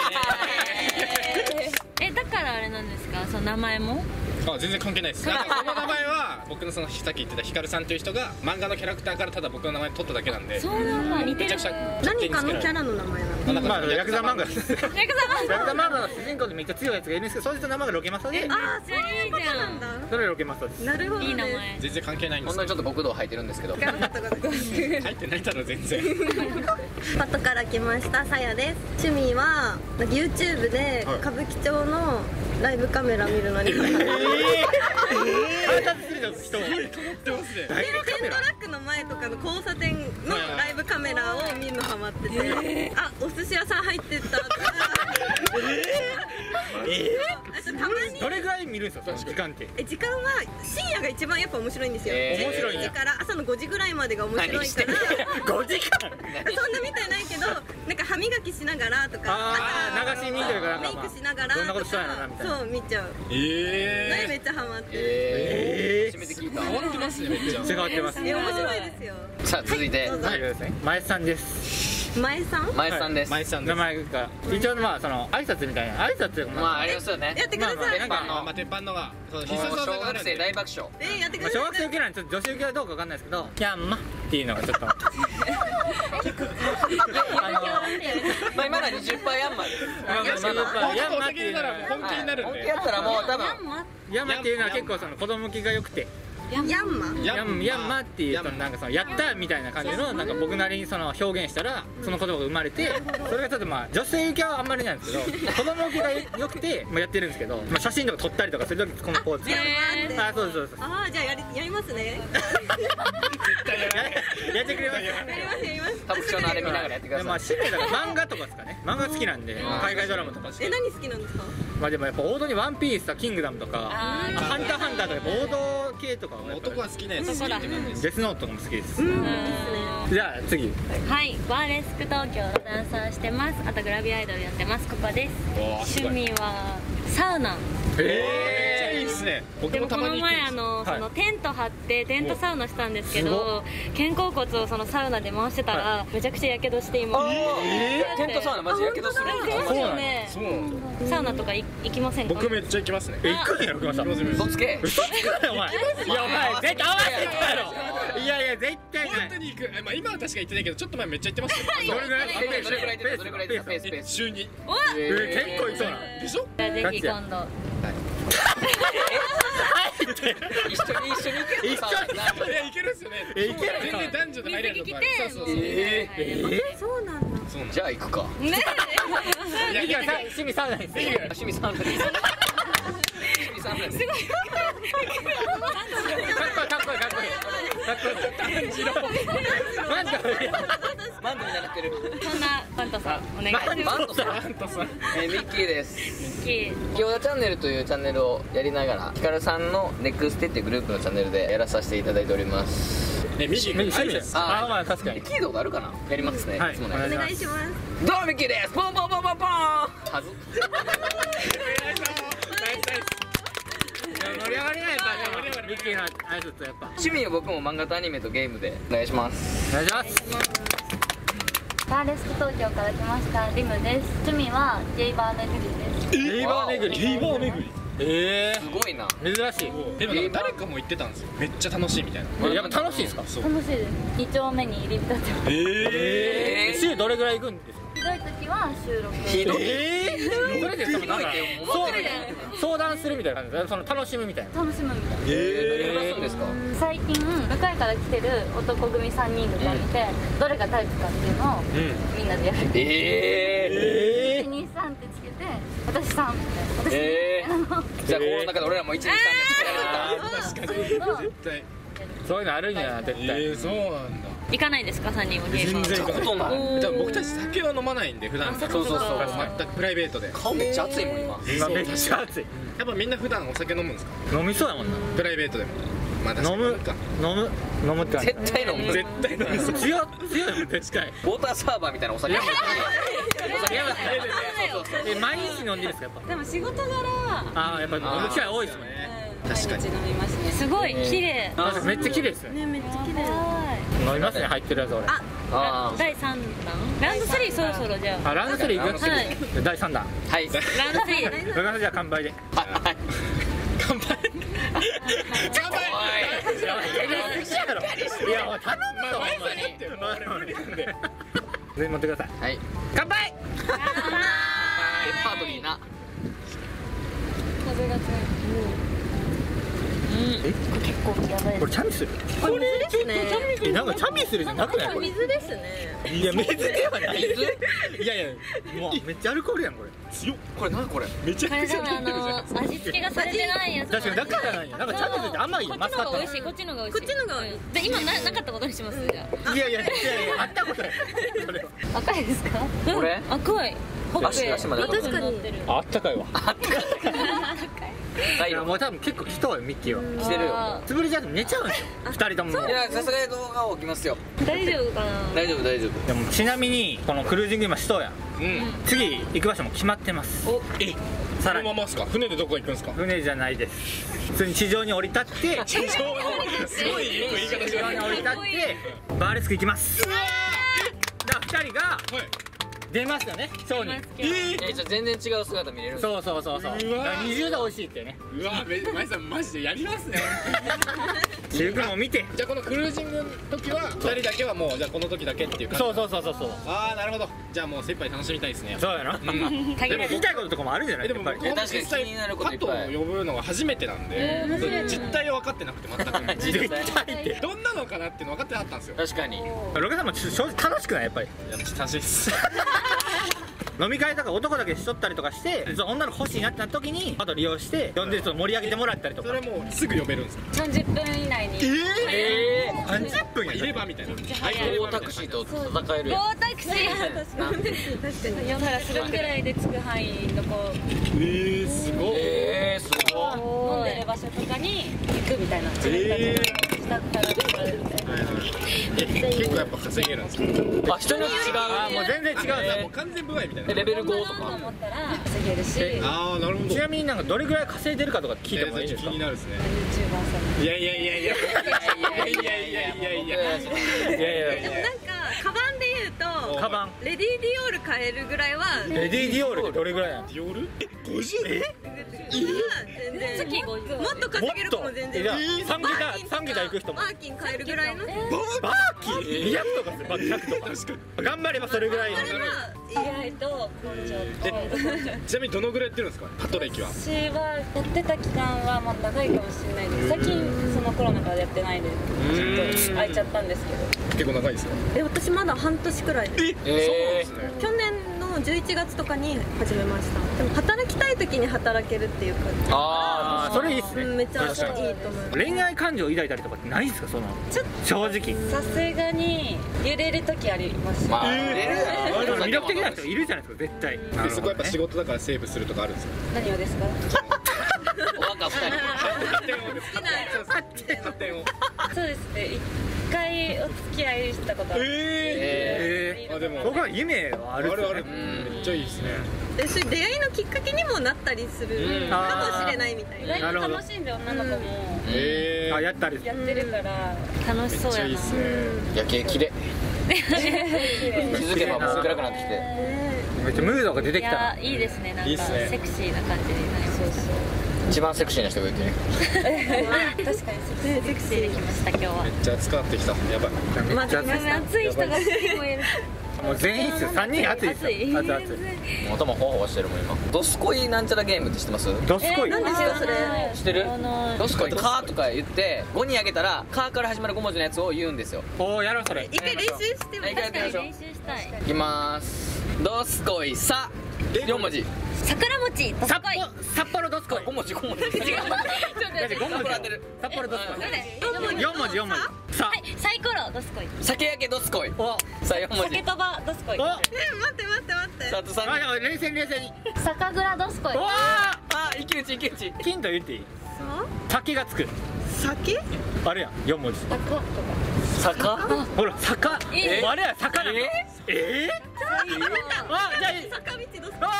だからあれなんですか？その名前も？ あ、全然関係ないです。なんかこの名前は僕のそのさっき言ってたヒカルさんという人が漫画のキャラクターからただ僕の名前取っただけなんで。 そうなんだ。似てる。 めちゃくちゃ何かのキャラの名前なの？ まあヤクザ漫画です。ヤクザ漫漫画の主人公でめっちゃ強いやつがいるんですけど、そいつの名前がロケマサで。 あ、そういうことなんだ。 それロケマサです。 なるほど。いい名前。 全然関係ないんです。 本当にちょっと極道入ってるんですけど。 入ってないだろ全然。 パトから来ましたさやです。趣味は YouTube で歌舞伎町のライブカメラ見るのにハマってます。 腹立つする人。 テントラックの前とかの交差点のライブカメラを見るのハマってて、あ、お寿司屋さん入ってったとか。たまにどれぐらい見るんですか？時間って。 時間は深夜が一番やっぱ面白いんですよ。 面白い 12時から朝の5時ぐらいまでが面白いから。 5時間。 そんなみたいないけど、なんか歯磨きしながらとか、 流し見てるからメイクしながらどんなことしたいとかなみたいな。 そう見ちゃう。めっちゃハマってる。 初めて聞いた。 変わってますねめっちゃ。 変わってます。 面白いですよ。 さあ続いて前さんです。 前さん？ 前さんです。 前さん名前が一応まあその挨拶みたいな挨拶まあありますよね。 やってください。 まあ鉄板のが小学生大爆笑。 やってください。 小学生受けなんでちょっと女子受けはどうかわかんないですけど、ヤンマっていうのがちょっとまあ今のは20%ヤンマです。 ヤンマっていうのは本気になるんで。 本気やったらもう多分ヤンマっていうのは結構その子供向きが良くて。 ヤンマっていうなんかそのやったみたいな感じのなんか僕なりにその表現したらその言葉が生まれて、それがちょっとまあ女性受けはあんまりなんですけど子供受けが良くてやってるんですけど、まあ写真とか撮ったりとかする時このポーズ。あ、そうです。 あ、じゃあやりますね。 やってくれます。 やります。 歌舞伎町のあれ見ながらやってください。 まあ趣味だから漫画とかですかね。漫画好きなんで海外ドラマとか。 何好きなんですか？ まあでもやっぱ王道にワンピースとかキングダムとかハンターハンターとか王道系とか男は好きなやつ好きって感じです。 デスノートも好きです。じゃあ次。 はい、バーレスク東京のダンサーしてます。あとグラビアアイドルやってます。ココです。趣味はサウナ。 いいっすね。僕でもこもたまにの前そのテント張ってテントサウナしたんですけど、肩甲骨をそのサウナで回してたらめちゃくちゃやけどしています。 テントサウナマジやけどするんですか？ そうよね。サウナとか行きませんか？ 僕めっちゃ行きますね。 行くんやろ、熊さん。 嘘つけ。 嘘つくなよお前。いやお前絶対合わせてたやろ。いやいや絶対ない。 本当に行く。まあ今は確か行ってないけど、ちょっと前めっちゃ行ってましたよ。 どれぐらいですか？ペース。 週に。 結構いそうな。 でしょ？ じゃあぜひ今度。 一緒に行けるの？ いや行けるっすよね。 行ける。 全然男女で入れるとか。そう。 そうなんだ。 じゃあ行くか。 ね。 いや趣味サウナです。 趣味サウナです。趣味サウナです。 かっこいい。 マントになってる。 そんなパントさんお願いします。 マントさん。ミッキーです。 ミッキー。 京田チャンネルというチャンネルをやりながら、ヒカルさんのネクステっていうグループのチャンネルでやらさせていただいております。 ミッキー趣味です。あまあ確かに。 聞いたことあるかな？やりますね。いつもね。 お願いします。 どうもミッキーです。ポンポンポンポンポン。はず。 盛り上がりないやっぱミッキーの挨拶とやっぱ。 趣味は僕も漫画とアニメとゲームでお願いします。 お願いします。 バーレスク東京から来ましたリムです。趣味はゲイバー巡りです。 ゲイバー巡り。 すごいな。 珍しい。 でもなんか誰かも言ってたんですよ。めっちゃ楽しいみたいな。 やっぱ楽しいですか？ 楽しいです。2丁目に入り浸ってます。 週どれぐらい行くんですか？ ひどい時は収録。 ひどい。 それでそのなんか相談するみたいな感じで、その楽しむみたいな。 楽しむみたいな。 何話すんですか？ 最近向かいから来てる男組3人組が見て、どれがタイプかっていうのをみんなでやる。1、2、3ってつけて、私3みたいな。 じゃあこの中で俺らも1、2、3でつけられるんだ。 絶対。 そういうのあるんや絶対。 そうなんだ。 行かないですか3人はゲーム？ 全然行かことない。 でも僕たち酒は飲まないんで普段。 そう全くプライベートで。 顔めっちゃ熱いもん今。 めっちゃ熱い。 やっぱみんな普段お酒飲むんですか？ 飲みそうやもんな。 プライベートでも。 飲むって感じ。 絶対飲む。 絶対飲む。 強いもん絶対。 ウォーターサーバーみたいなお酒。 毎日飲んでるんですかやっぱ？ でも仕事柄ああやっぱ飲む機会多いですもんね。 確かに。 すごい綺麗。 めっちゃ綺麗ですね。 めっちゃ綺麗。 飲みますね入ってるやつ俺。 第3弾ラウンド3そろそろじゃあ。 ラウンド3行く？はい。第3弾。 はい。 ラウンド3。 じゃあ乾杯で。 乾杯。 いや頼むぞお前。全員持ってください。 はい。 乾杯。 パートリーな。 風が強い。結構やばい。 これチャミスル。 これ水ですね。 なんかチャミスルじゃなくないこれ？ 水ですね。 いや水ではない。いやもうめっちゃアルコールやんこれ。 強っ。 これ何これ？ めちゃくちゃ味付けがされてないやつ。 確かにだからなんや。なんかチャミスルって甘いよ。 こっちの方が美味しい。こっちの方が美味しい。こっちの方がで今なかったことにしますじゃあ。 いやあったことない。 赤いですか？ これ？ 赤い。 足まで確かに。 あったかいわ。 いやもう多分結構来とうよミッキーは。 来てるよ。 つぶりじゃ寝ちゃうんですよ2人とも。 いやさすがに動画を置きますよ。 大丈夫かな？ 大丈夫。 でもちなみにこのクルージング今しとうやん。次行く場所も決まってます。 さらに。そのままですか？船でどこ行くんですか？ 船じゃないです。普通に地上に降り立って。 地上にすごい言い方し地上に降り立ってバーレスク行きます。だから2人が出ますよねショーに。 じゃあ全然違う姿見れる。 そう20度美味しいってね。 うわマイさんマジでやりますね。 シルクも見て。 じゃあこのクルージングの時は2人だけはもうじゃあこの時だけっていう感じ。 そうああなるほど。じゃあもう精一杯楽しみたいですね。 そうやな。でも言いたいこととかもあるんじゃない？ でも僕実際カットを呼ぶのが初めてなんで実態を分かってなくて全く。 実態ってどんなのかなっていうの分かってなかったんですよ。 確かに。 ロケさんも正直楽しくないやっぱり？ 楽しいっす。 飲み会とか男だけしとったりとかして女の子欲しいなってなった時にあと利用して呼んでちょっと盛り上げてもらったりとか。 それもうすぐ呼べるんですか ？30分以内に。 30分やいればみたいな。 ゴータクシーと戦える。 ゴータクシー。確かに。呼んだらするくらいで着く範囲のこう。 すごい。 すごい。 か飲んでる場所とかに行くみたいな、自分たちの下から出られるみたいな。 結構やっぱ稼げるんですか？ あ、人によって違う。あ、もう全然違う。 もう完全不合みたいな。 レベル5ととか。 思ったら稼げるし、 ああ、なるほど。 ちなみになんかどれぐらい稼いでるかとか聞いてもいいですか？ 気になるですね。 YouTuber さんいやいやいやいやいやいやいやいやいや。 でもなんかカバンで言うとカバンレディディオール買えるぐらいはレディディオールってどれぐらいなの？ ディオール？50？ 全然月50 もっと稼げるかも全然。 じゃあ3桁行く人もバーキン買えるぐらいの。 バーキン200とかする、バーキン100とか頑張ればそれぐらいの。 あれは意外と根性と。 ちなみにどのぐらいやってるんですか？パト歴は。 私はやってた期間はもう長いかもしれないです。最近そのコロナからやってないでちょっと空いちゃったんですけど。 結構長いですか？ 私まだ半年くらいで。 そうなんですね。 去年の11月とかに始めました。でも働きたい時に働けるっていう感じ。 ああ、それいいっすね。 めっちゃいいと思います。 恋愛感情を抱いたりとかってないんですか？その正直さすがに揺れる時あります。 まあ、 魅力的な人いるじゃないですか、絶対。 そこやっぱ仕事だからセーブするとかあるんですか？ 何をですか？ お若2人。 発展を。 そうですね。1回お付き合いしたことある。 あ、でも僕は夢はあるっすよね。 めっちゃいいですね。 そういう出会いのきっかけにもなったりするかもしれないみたいな。 意外と楽しんで女の子もあ、やったりやってるから楽しそうやな。 夜景綺麗。気づけばもう暗くなってきて。 めっちゃムードが出てきた。 いや、いいですね。なんかセクシーな感じになります。 一番セクシーな人がいてね。 確かにセクシーできました今日は。 めっちゃ暑くなってきた。やばい。 めっちゃ暑い人が聞こえる。 もう全員っすよ。3人暑いっすよ。熱々。 もう頭ほわほわしてるもん今。ドスコイなんちゃらゲームって知ってます？ ドスコイ。 何ですかそれ？ 知ってる？ドスコイカーとか言って5人あげたらカーから始まる5文字のやつを言うんですよ。 おお、やろうそれ。 一回練習しても。 確かに練習したい。 いきまーす。ドスコイさ4文字。 桜餅。 札幌ドスコイ。 5文字5文字。 違う。 5文字。札幌ドスコイ。4文字4文字。さあ。 サイコロドスコイ。 酒焼けドスコイ。 お。 さあ4文字。 酒とばドスコイ。 お。 待って。 さあと3。 あ、冷静に。 酒蔵ドスコイ。 お。 あ、一騎打ち。 ヒント言っていい？酒がつく。 酒？ あれやん、4文字。 坂？ ほら、坂。あれや、坂なの。あ、じゃあ坂道どすあ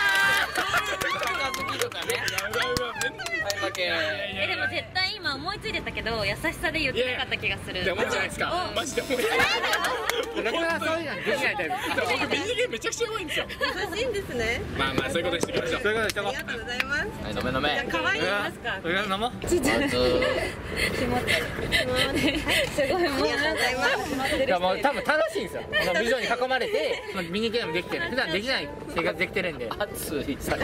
好きとかね。はい負け。 でも絶対今思いついてたけど優しさで言ってなかった気がする。 じゃあもうじゃないですか。マジで思いついた。 僕はそういうのできないタイプ。 僕ミニゲームめちゃくちゃ弱いんですよ。 優しいんですね。 まあそういうことにしていきましょう。 そういうことでしょ。 ありがとうございます。 はい飲め。 じゃあ可愛いますか？ うが飲もう。 すごいもうなんかいやもう多分楽しいんですよ。この美女に囲まれてミニゲームできてる。普段できない生活できてるんで。 熱い。 めちゃ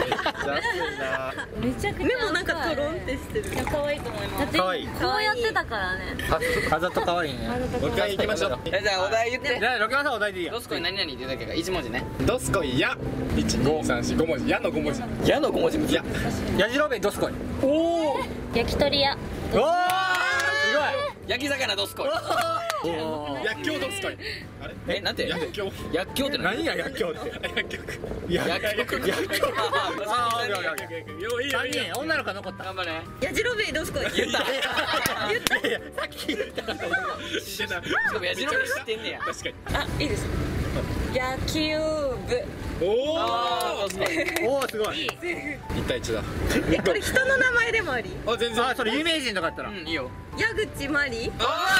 くちゃ目もなんかトロンってしてる。 可愛いと思います。だって可愛い。 こうやってたからね。 あざと可愛いね。 もう一回行きましょう。 じゃあお題言って。 じゃあロケマさんお題でいいやド。スコイ何々って言うだけが1文字ね。 ドスコイや1,2,3,4,5文字。やの5文字。 矢の5文字むずい。 やじろべえどすこい。 おお。 焼き鳥屋。 おお、す焼き魚ドスコイ。 ごい。おー薬莢ドスコイ。あれ？ えなんて？ 薬莢。 薬莢って何や薬莢って。 薬莢。 薬莢。 ああ、オッケーオッケー。 よいいよいいよ。 3人女の子残った。 頑張れ。 やじろべえどすこい。 言った。 いやいや、さっき言ったから。 知ってた。 しかも矢印知ってんねや。 確かに。 あ、いいです。野球部。 おお。 おお、すごい。 1対1だ。 これ人の名前でもあり。 あ全然。 あ、それ有名人とかやったら。 うんいいよ。 矢口まり。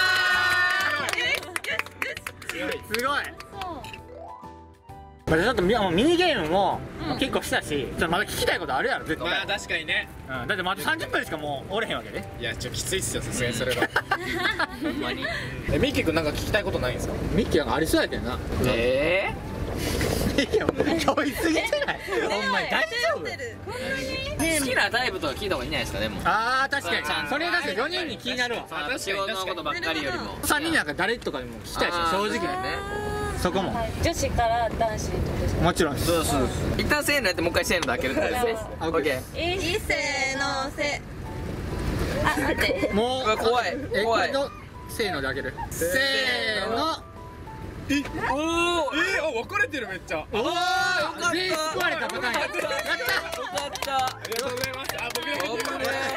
すごい。まあちょっとミニゲームも結構したし、ちょっとまだ聞きたいことあるやろ絶対。 まあ確かにね。 だってまだ30分しかもうおれへんわけで。 いやきついっすよさすがにそれは。 ほんまに。 ミッキー君なんか聞きたいことないんですか？ ミッキーなんかありそうやけどな。いやもう酔いすぎてない？ほんまに大丈夫？ 好きなタイプとか聞いた方がいいんじゃないですかでも。 ああ確かにちゃんとそれ確かに4人に気になるわ。 仕事のことばっかりよりも。 3人なんか誰とかでも聞きたいし正直ね。そこも女子から男子にってことですか？ もちろんです。 一旦せーのやってもう一回せーので開けるってことですね。オッケー。 いいせーのせ。 あ、待って。 もう怖い怖い。 せーので開ける。せーの。 おお。あ分かれてるめっちゃ。 おお全員救われたパターンや。やった。 よかった。 ありがとうございます。あ僕だけ。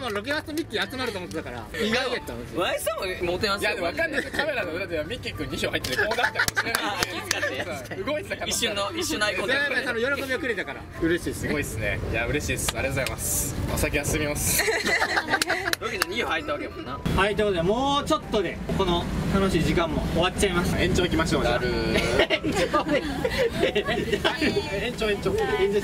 ロケバスとミッキー集まると思ってたから意外やったの。 ワイさんもモテますよ。 いや、わかんないです。カメラの裏ではミッキー君2章入っててこうなったかもしれない。動いてたから。 一瞬のアイコンタクトで。 その喜びをくれたから嬉しいですね。 すごいですね。いや、嬉しいです。ありがとうございます。お酒休みます。 ロケで2入ったわけやもんな。 はい、ということでもうちょっとでこの楽しい時間も終わっちゃいます。 延長行きましょう。 ある延長で延長して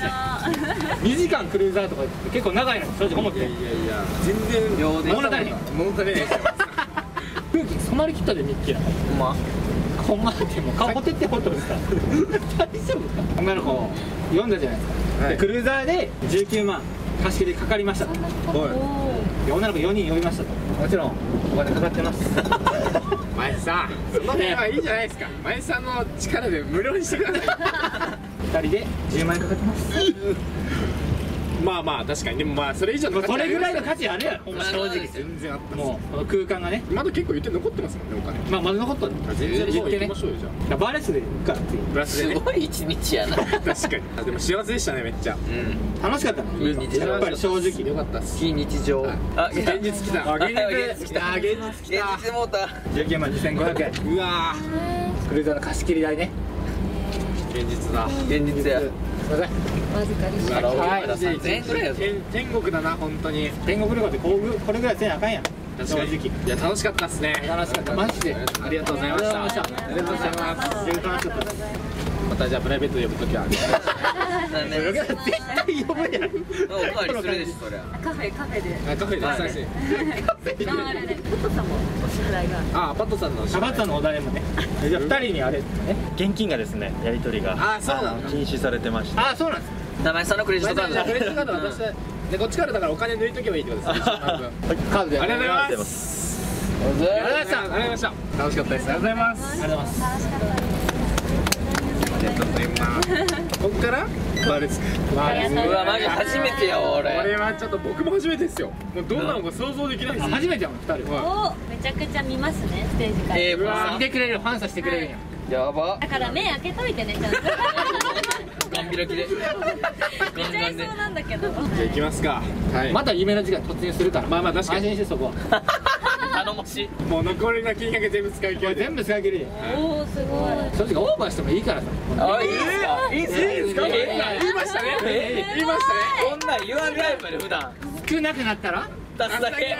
2時間クルーザーとか結構長いの正直思って。 いや全然秒で物足りない物足りないですよ。 空気染まりきったでミッキーなほんまでも顔ほてってほっとるさ大丈夫か。女の子読んだじゃないですか、でクルーザーで19万貸し切りかかりましたと。で女の子4人呼びましたと。もちろんお金かかってます。 前さん、その辺はいいじゃないですか。前さんの力で無料にしてください。 2人で10万円かかってます。 まあまあ確かに。でもまあそれ以上の価値それぐらいの価価値あるやろほんま正直。 全然あった。 もうこの空間がね、 まだ結構言って残ってますもんね、お金。 まあまだ残っとる。 全然言ってね行きましょうよ。じゃあバーレスで行くからっていう。 プラスでね。 すごい一日やな。 確かに。でも幸せでしたね、めっちゃ。 楽しかったね。 いい日常やっぱり正直よかったっす。 非日常。あ、 現実来た。 現実来た。現実もうた。 19万2500円。 うわクルーザーの貸し切り代ね。 ー、現実だ。 現実や。 すいません。 お預かりしカラオケはいまだ3000円ぐらいやぞ。 天国だな、本当に。 天国旅行ってこれぐらいせなあかんやん。 確かに。いや、楽しかったっすね。 楽しかったマジで。 ありがとうございました。 ありがとうございます。楽しかったです。 またじゃあプライベートで呼ぶときは。 何年絶対呼ぶやん。 おかわりするでしょ、そりゃ。 カフェでカフェで最初に。 あれねポトさんもお支払いがあ、パットさんの。 サバッツァのお題もね。じゃあ2人にあれね。 現金がですね、やり取りがあ、そうなの。 禁止されてまして。 あ、そうなんです。 名前さんのクレジットカードだ。 クレジットカード渡して。で、こっちからだからお金抜いとけばいいってことです。 カードで。 ありがとうございます。 ありがとうございました。 ありがとうございました。楽しかったです。ありがとうございます。 ありがとうございます。 ありがとうございます。ここからバーレスク。 うわ、マジ初めてやわ、俺。 これはちょっと僕も初めてですよ。もうどうなのか想像できないです。 初めてやもん2人。 おめちゃくちゃ見ますねステージからうわ見てくれるファンさせてくれるんや。 やば。 だから目開けといてねちゃんとガン開きで。 見ちゃいそうなんだけどじゃあ行きますか。はい。 また夢の時間突入するから。 まあまあ確かに。 安心してそこは。 頼もしい。 もう残りの金額全部使い切る。 全部使い切るよ。 おおすごい正直オーバーしてもいいからさ。 あ、いいですか。いいですか。 言いましたね。言いましたね。 こんなん言わんライブで普段。 少なくなったら出すだけ。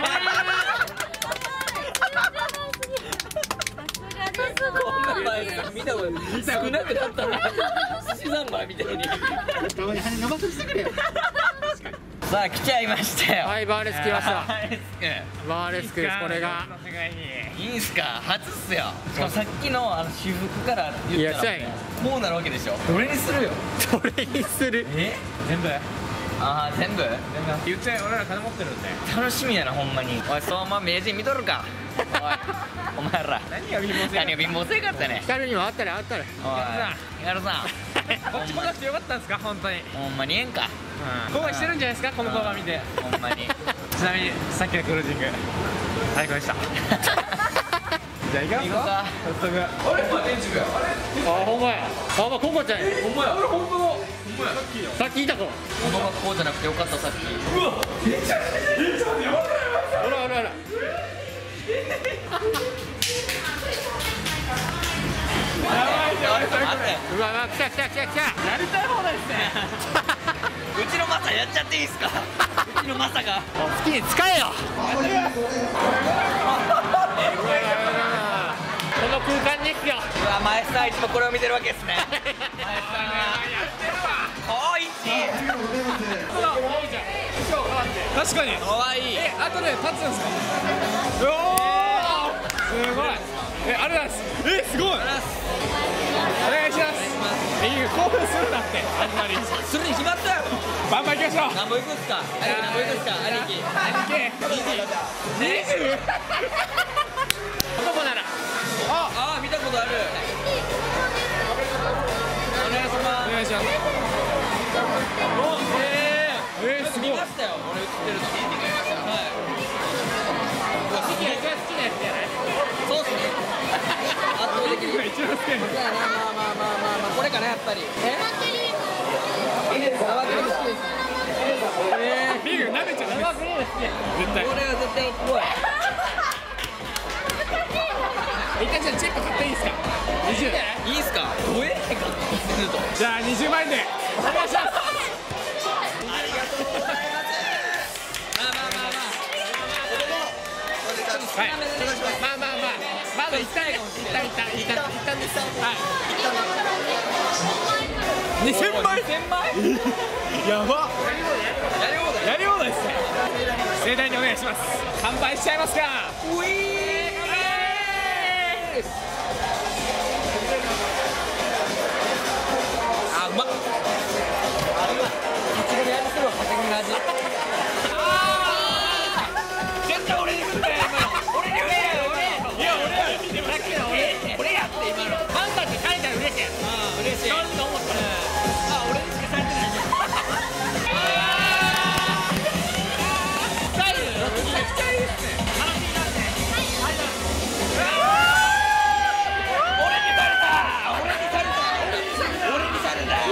こんな前見たこと少なくなったな。寿司三昧みたいに。 たまに羽伸ばしてくれよ。 さあ来ちゃいましたよ。 はい、バーレス来ました。 バーレスバーレスクです。これがク。いいんすか。初っすよ。しかもさっきの私服から言ったらこうなるわけでしょ。どれにするよ。 どれにする。 全部ああ、全部言っちゃえ、俺ら金持ってるんで。 楽しみやな、ほんまに。おい、そのまま名人見とるか。おい、お前ら何が貧乏性何が貧乏生活やね。 光にもあったらあったら。 おい、やるさん。 こっち来なくてよかったんですか、本当に。 ほんまにええんか。 後悔してるんじゃないですか、この動画見て。 ほんまに。 ちなみにさっきのクルージング最高でした。じゃあ行こうか。早速。あれ、店長や。 あ、ほんまや。あ、まあ、ココちゃんや。 ほんまや。俺本当の。 さっきいた子。 この学校じゃなくてよかった、さっき。 うわ。めっちゃやばい。 あらあらあら。 やばいじゃん。 待って。 うわ、来た来た来た来た。 やりたい放題ですね。 うちのマサやっちゃっていいっすか。うちのマサが。 好きに使えよ。この空間ですよ。 うわ、前さんいつもこれを見てるわけですね。前さんが。かわいいし。 確かに。 かわいい。 後で立つんですか。おお。すごい。ありがとうございます。すごい。お願いします。興奮するなって。始まり。 するに決まったよ。 バンバン行きましょう。 何本行くんすか。何本行くんすか。兄貴。 20。 男なら。 ああ、見たことある。お願いします。 お願いします。 すごい。見ましたよ。俺映ってるの。はい。 好きなやつやね。 そうっすね。圧倒的に。 一番好きなやつ。 まあこれかなやっぱり。いいですか。好きです。 ビーグ舐めちゃダメです絶対。 これは絶対怖い。 一回じゃあチップ買っていいですか。20 いいっすか。怖えかすると。 じゃあ20万円でお願いします。 ありがとうございます。 はい、まだ一旦です。はい。2000枚。やば。やり放題ですね。盛大にお願いします。乾杯しちゃいますか。ういー。 あ、うまっ。いちごでやりするわ、酒の味。絶対俺に振ったよ、今の。俺に振ったよ、俺。いや、俺や。さっきの俺やって今の。パンダって書いたら嬉しい。嬉しい。なんと思った。あ、俺にしかされてないじゃん。スタイルめちゃくちゃいいっすね。楽しみだね。はい。俺にされた。俺にされた。俺にされた。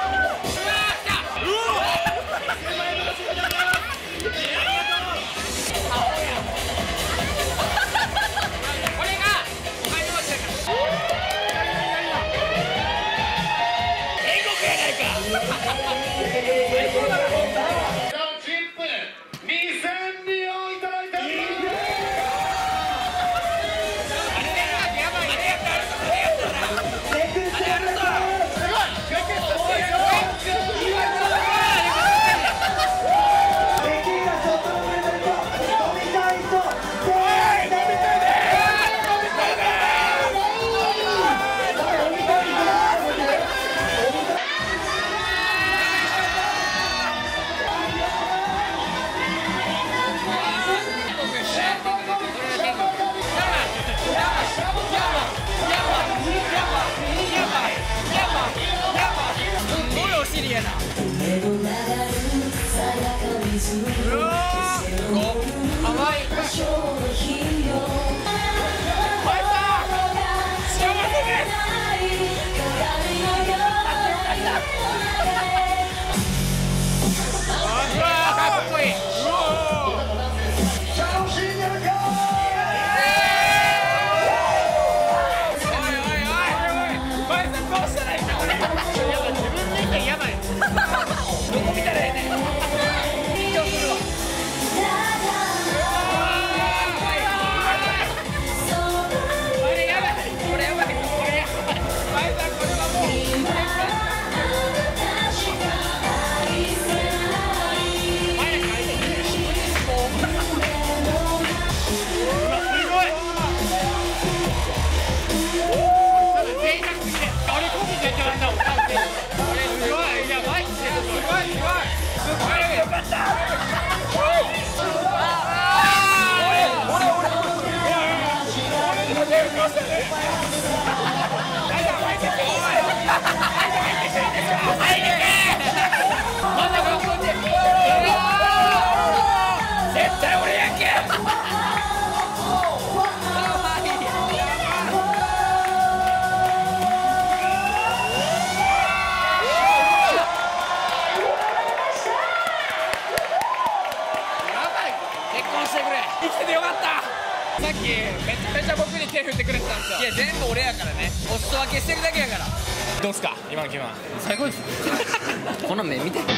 さっきめちゃめちゃ僕に手振ってくれてたんですよ。 いや全部俺やからね。お裾分けしてるだけやから。 どうすか今の気分。最高です。 この目見て。うわ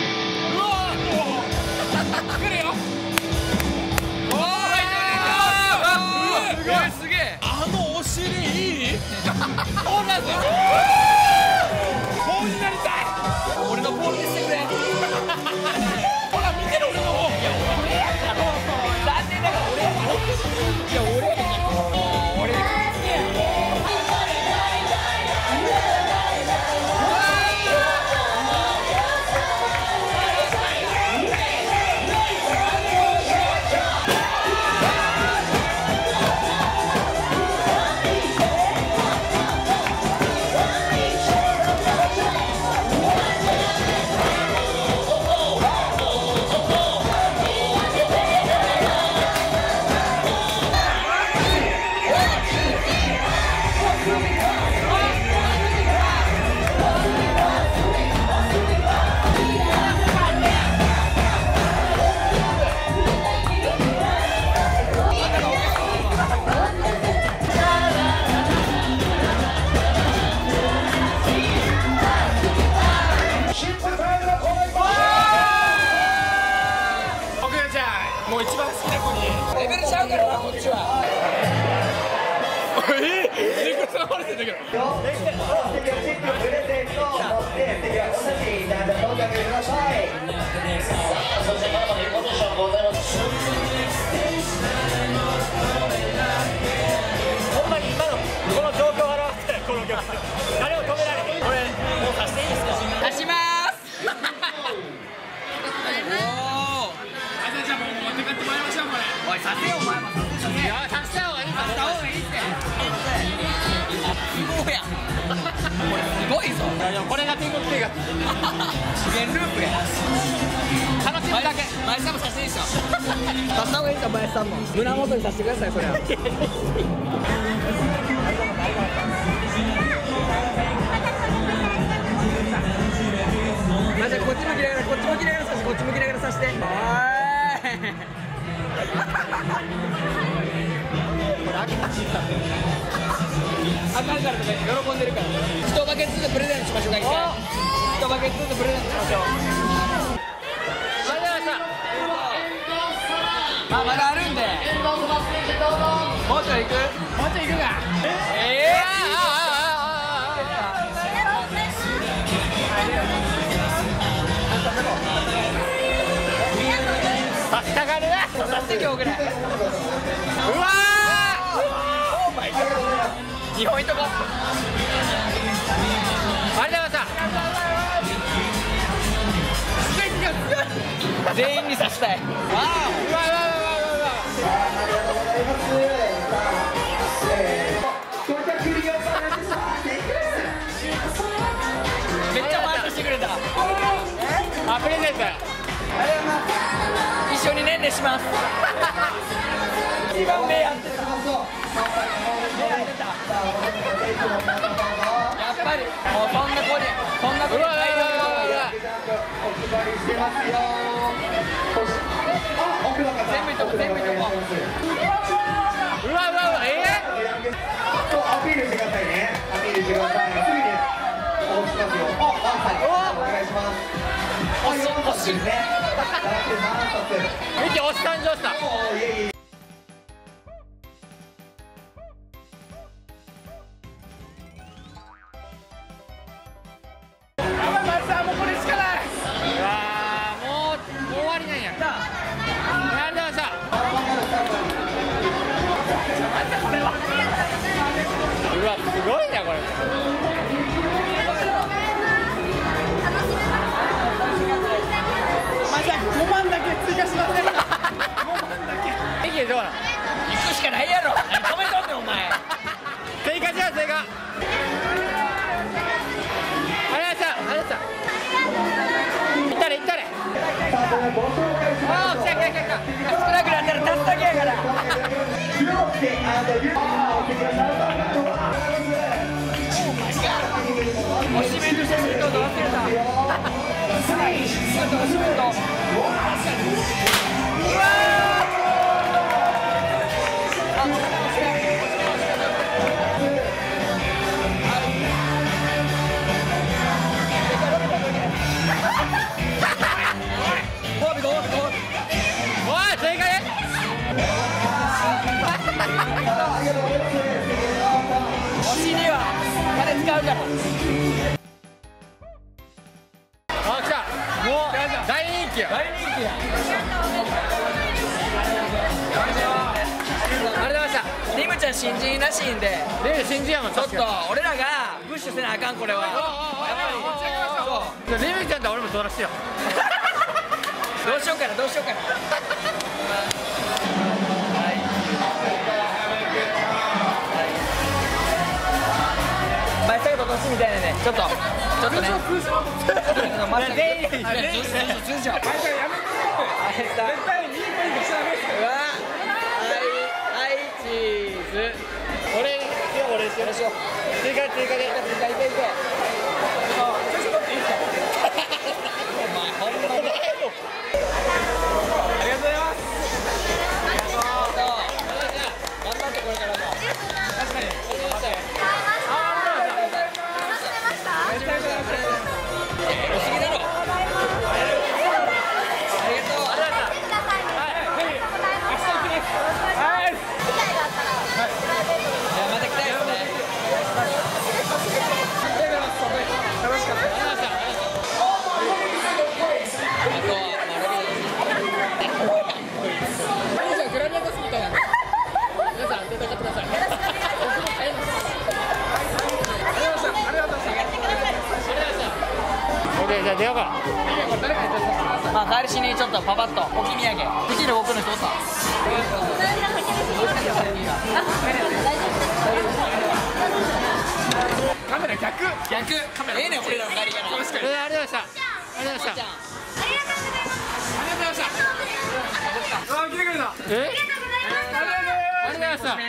ー来るよ。おーすごいすげえ。 あのお尻いい。ポールなんですよ。ポールになりたい。 俺のポールにしてくれ。 ほら見てる俺の方。いや俺やから。残念ながら俺やから。いや俺やから。俺。 Bye. できる。 ほんまに今のこの状況を表したらこの曲誰も止められへん。これもう刺していいですか？刺しまーす。 じゃあもう持って帰ってもらいましょうこれ。 おい刺せよお前も。いや刺した方がいい。刺した方がいいって。すごいやん。これすごいぞ。これが天国計画。資源ループや。楽しむだけ。前さんも刺していいでしょ。刺した方がいいですよ前さんも。胸元に刺してくださいそれは。まずこっち向きながらこっち向きながら刺してこっち向きながら刺して。あかんからとか喜んでるから。一バケツずつプレゼントしましょうか。一バケツずつプレゼントしましょう。まあまだあるんで。もうちょい行く？もうちょい行くか。刺したがるな。刺して今日ぐらい。うわー。オーマイガー。2本いっとこ。ありがとうございました。全員に刺したい。わあ。うわうわうわうわうわ。めっちゃ回してくれた。あ、プレゼント。一緒にねんねします。一番目やってた。やっぱりもうそんな子にそんな子に。全部いっとこ全部いっとこ。うわうわうわアピールしてくださいね。アピールしてください。すぐに押しますよ。お願いします。押しね。ミキ押し誕生した。もうこれしかない。うわもう終わりなんや。ありがとうございました。うわすごいなこれ。じゃあ5万だけ追加しませんか。5万だけ。ミキどうなの？行くしかないやろ。何止めとんねんお前。追加じゃあ追加。ありがとうございました。行ったれ行ったれ。ああ来た来た来た来た。少なくなったら立つだけやから。おしめとしてすると忘れた。うわお尻は金使うから。あ、来た。もう大人気や。大人気や。ありがとうございました。リムちゃん新人らしいんで。新人やもん。ちょっと俺らがプッシュせなあかんこれは。やっぱり。リムちゃんと俺も友達よ。どうしようかなどうしようかな。前最後と年みたいなね。ちょっとね。まだ全員通常。絶対にいいポイントしたらね。はいチーズ。俺しよう。追加で。追加いけ。調子取っていいですか。お前ほんまに。ありがとうございます。頑張ってこれからも。確かに。また来たいですね。 じゃあ出ようか。 まあ帰りしにちょっとパパッとお気土産できる僕の人おった。 カメラ逆カメラええねん俺らの帰りがな。 確かに。 ありがとうございました。ありがとうございました。ありがとうございました。 あ、来てくれた。 ありがとうございました。ありがとうございました。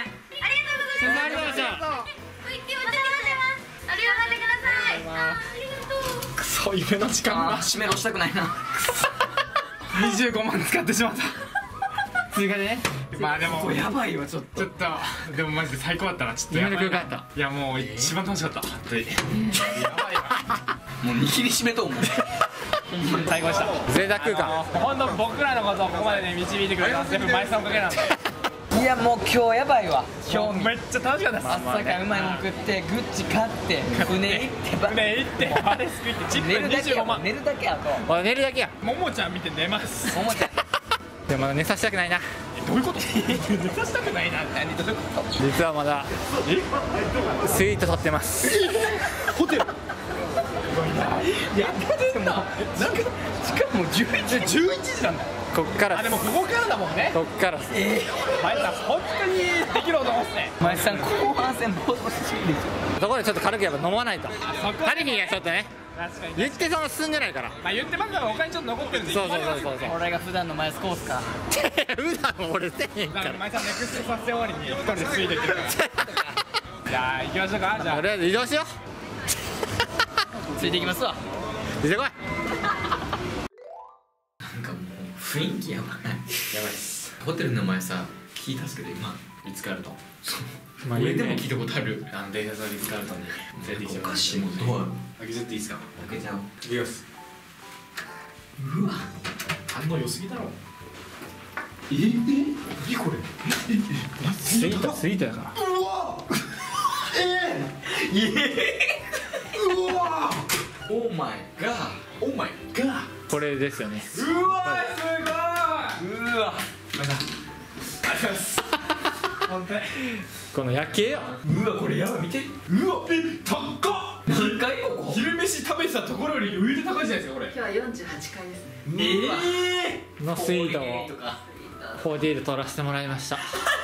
くそ夢の時間が締めろしたくないな。 25万使ってしまった。 追加でね。 まあでもやばいわちょっと。 でもマジで最高だったな。ちょっと夢の空間だった。 いやもう一番楽しかった本当に。やばいわ。 もう握りしめと思う。 最高でした。 贅沢空間。 本当僕らのことをここまでね導いてくれたのは全部前さんおかげなんで。 いやもう今日やばいわ。今日めっちゃ楽しかったです。 朝からうまいもん食ってグッチ買って船行って船行ってバレスク行ってチップ寝るだけや 25万。 寝るだけやと。 おい寝るだけや。 ももちゃん見て寝ます。 おもちゃでもまだ寝させたくないな。 どういうこと？寝させたくないなって何？どういうこと？ 実はまだスイート取ってます。 ホテル。 いやでもなんかしかも11時なんだ。 こっからあでもここからだもんね。 こっから前さん本当にできる男っすね。 前さん後半戦もう少しでしょ。 ところでちょっと軽くやっぱ飲まないと。 そこハリヒーがちょっとね確かに言ってその進んでないから。 まあ言ってますから他にちょっと残ってるんで。 そうそう俺が普段のマイスコースか。 普段俺せえへんかだからら前さんネクスト撮影終わりに一人でついてってるから。じゃあ行きましょうか。じゃあとりあえず移動しよう。 ついていきますわ。 出てこい。 なんかもう雰囲気やばない。やばいっす。ホテルの名前さ聞いたんすけど今リッツ・カールトン。 まあ俺でも聞いたことある。デイサーズ・リッツ・カールトンに連れてきてもらって。もうドア開けちゃっていいですか？開けちゃおう。いきます。うわ反応良すぎだろ。何これ？ スイートやから。 うわうわオーマイガーオーマイガー。 これですよね。 うわすごい。うわまたありがとうございます。本当にこの夜景よ。 うわこれやばい見て。 うわ高っ。 何階ここ？ 昼飯食べてたところより上で高いじゃないですかこれ。 今日は48階ですね。 のスイートを48で撮らせてもらいました。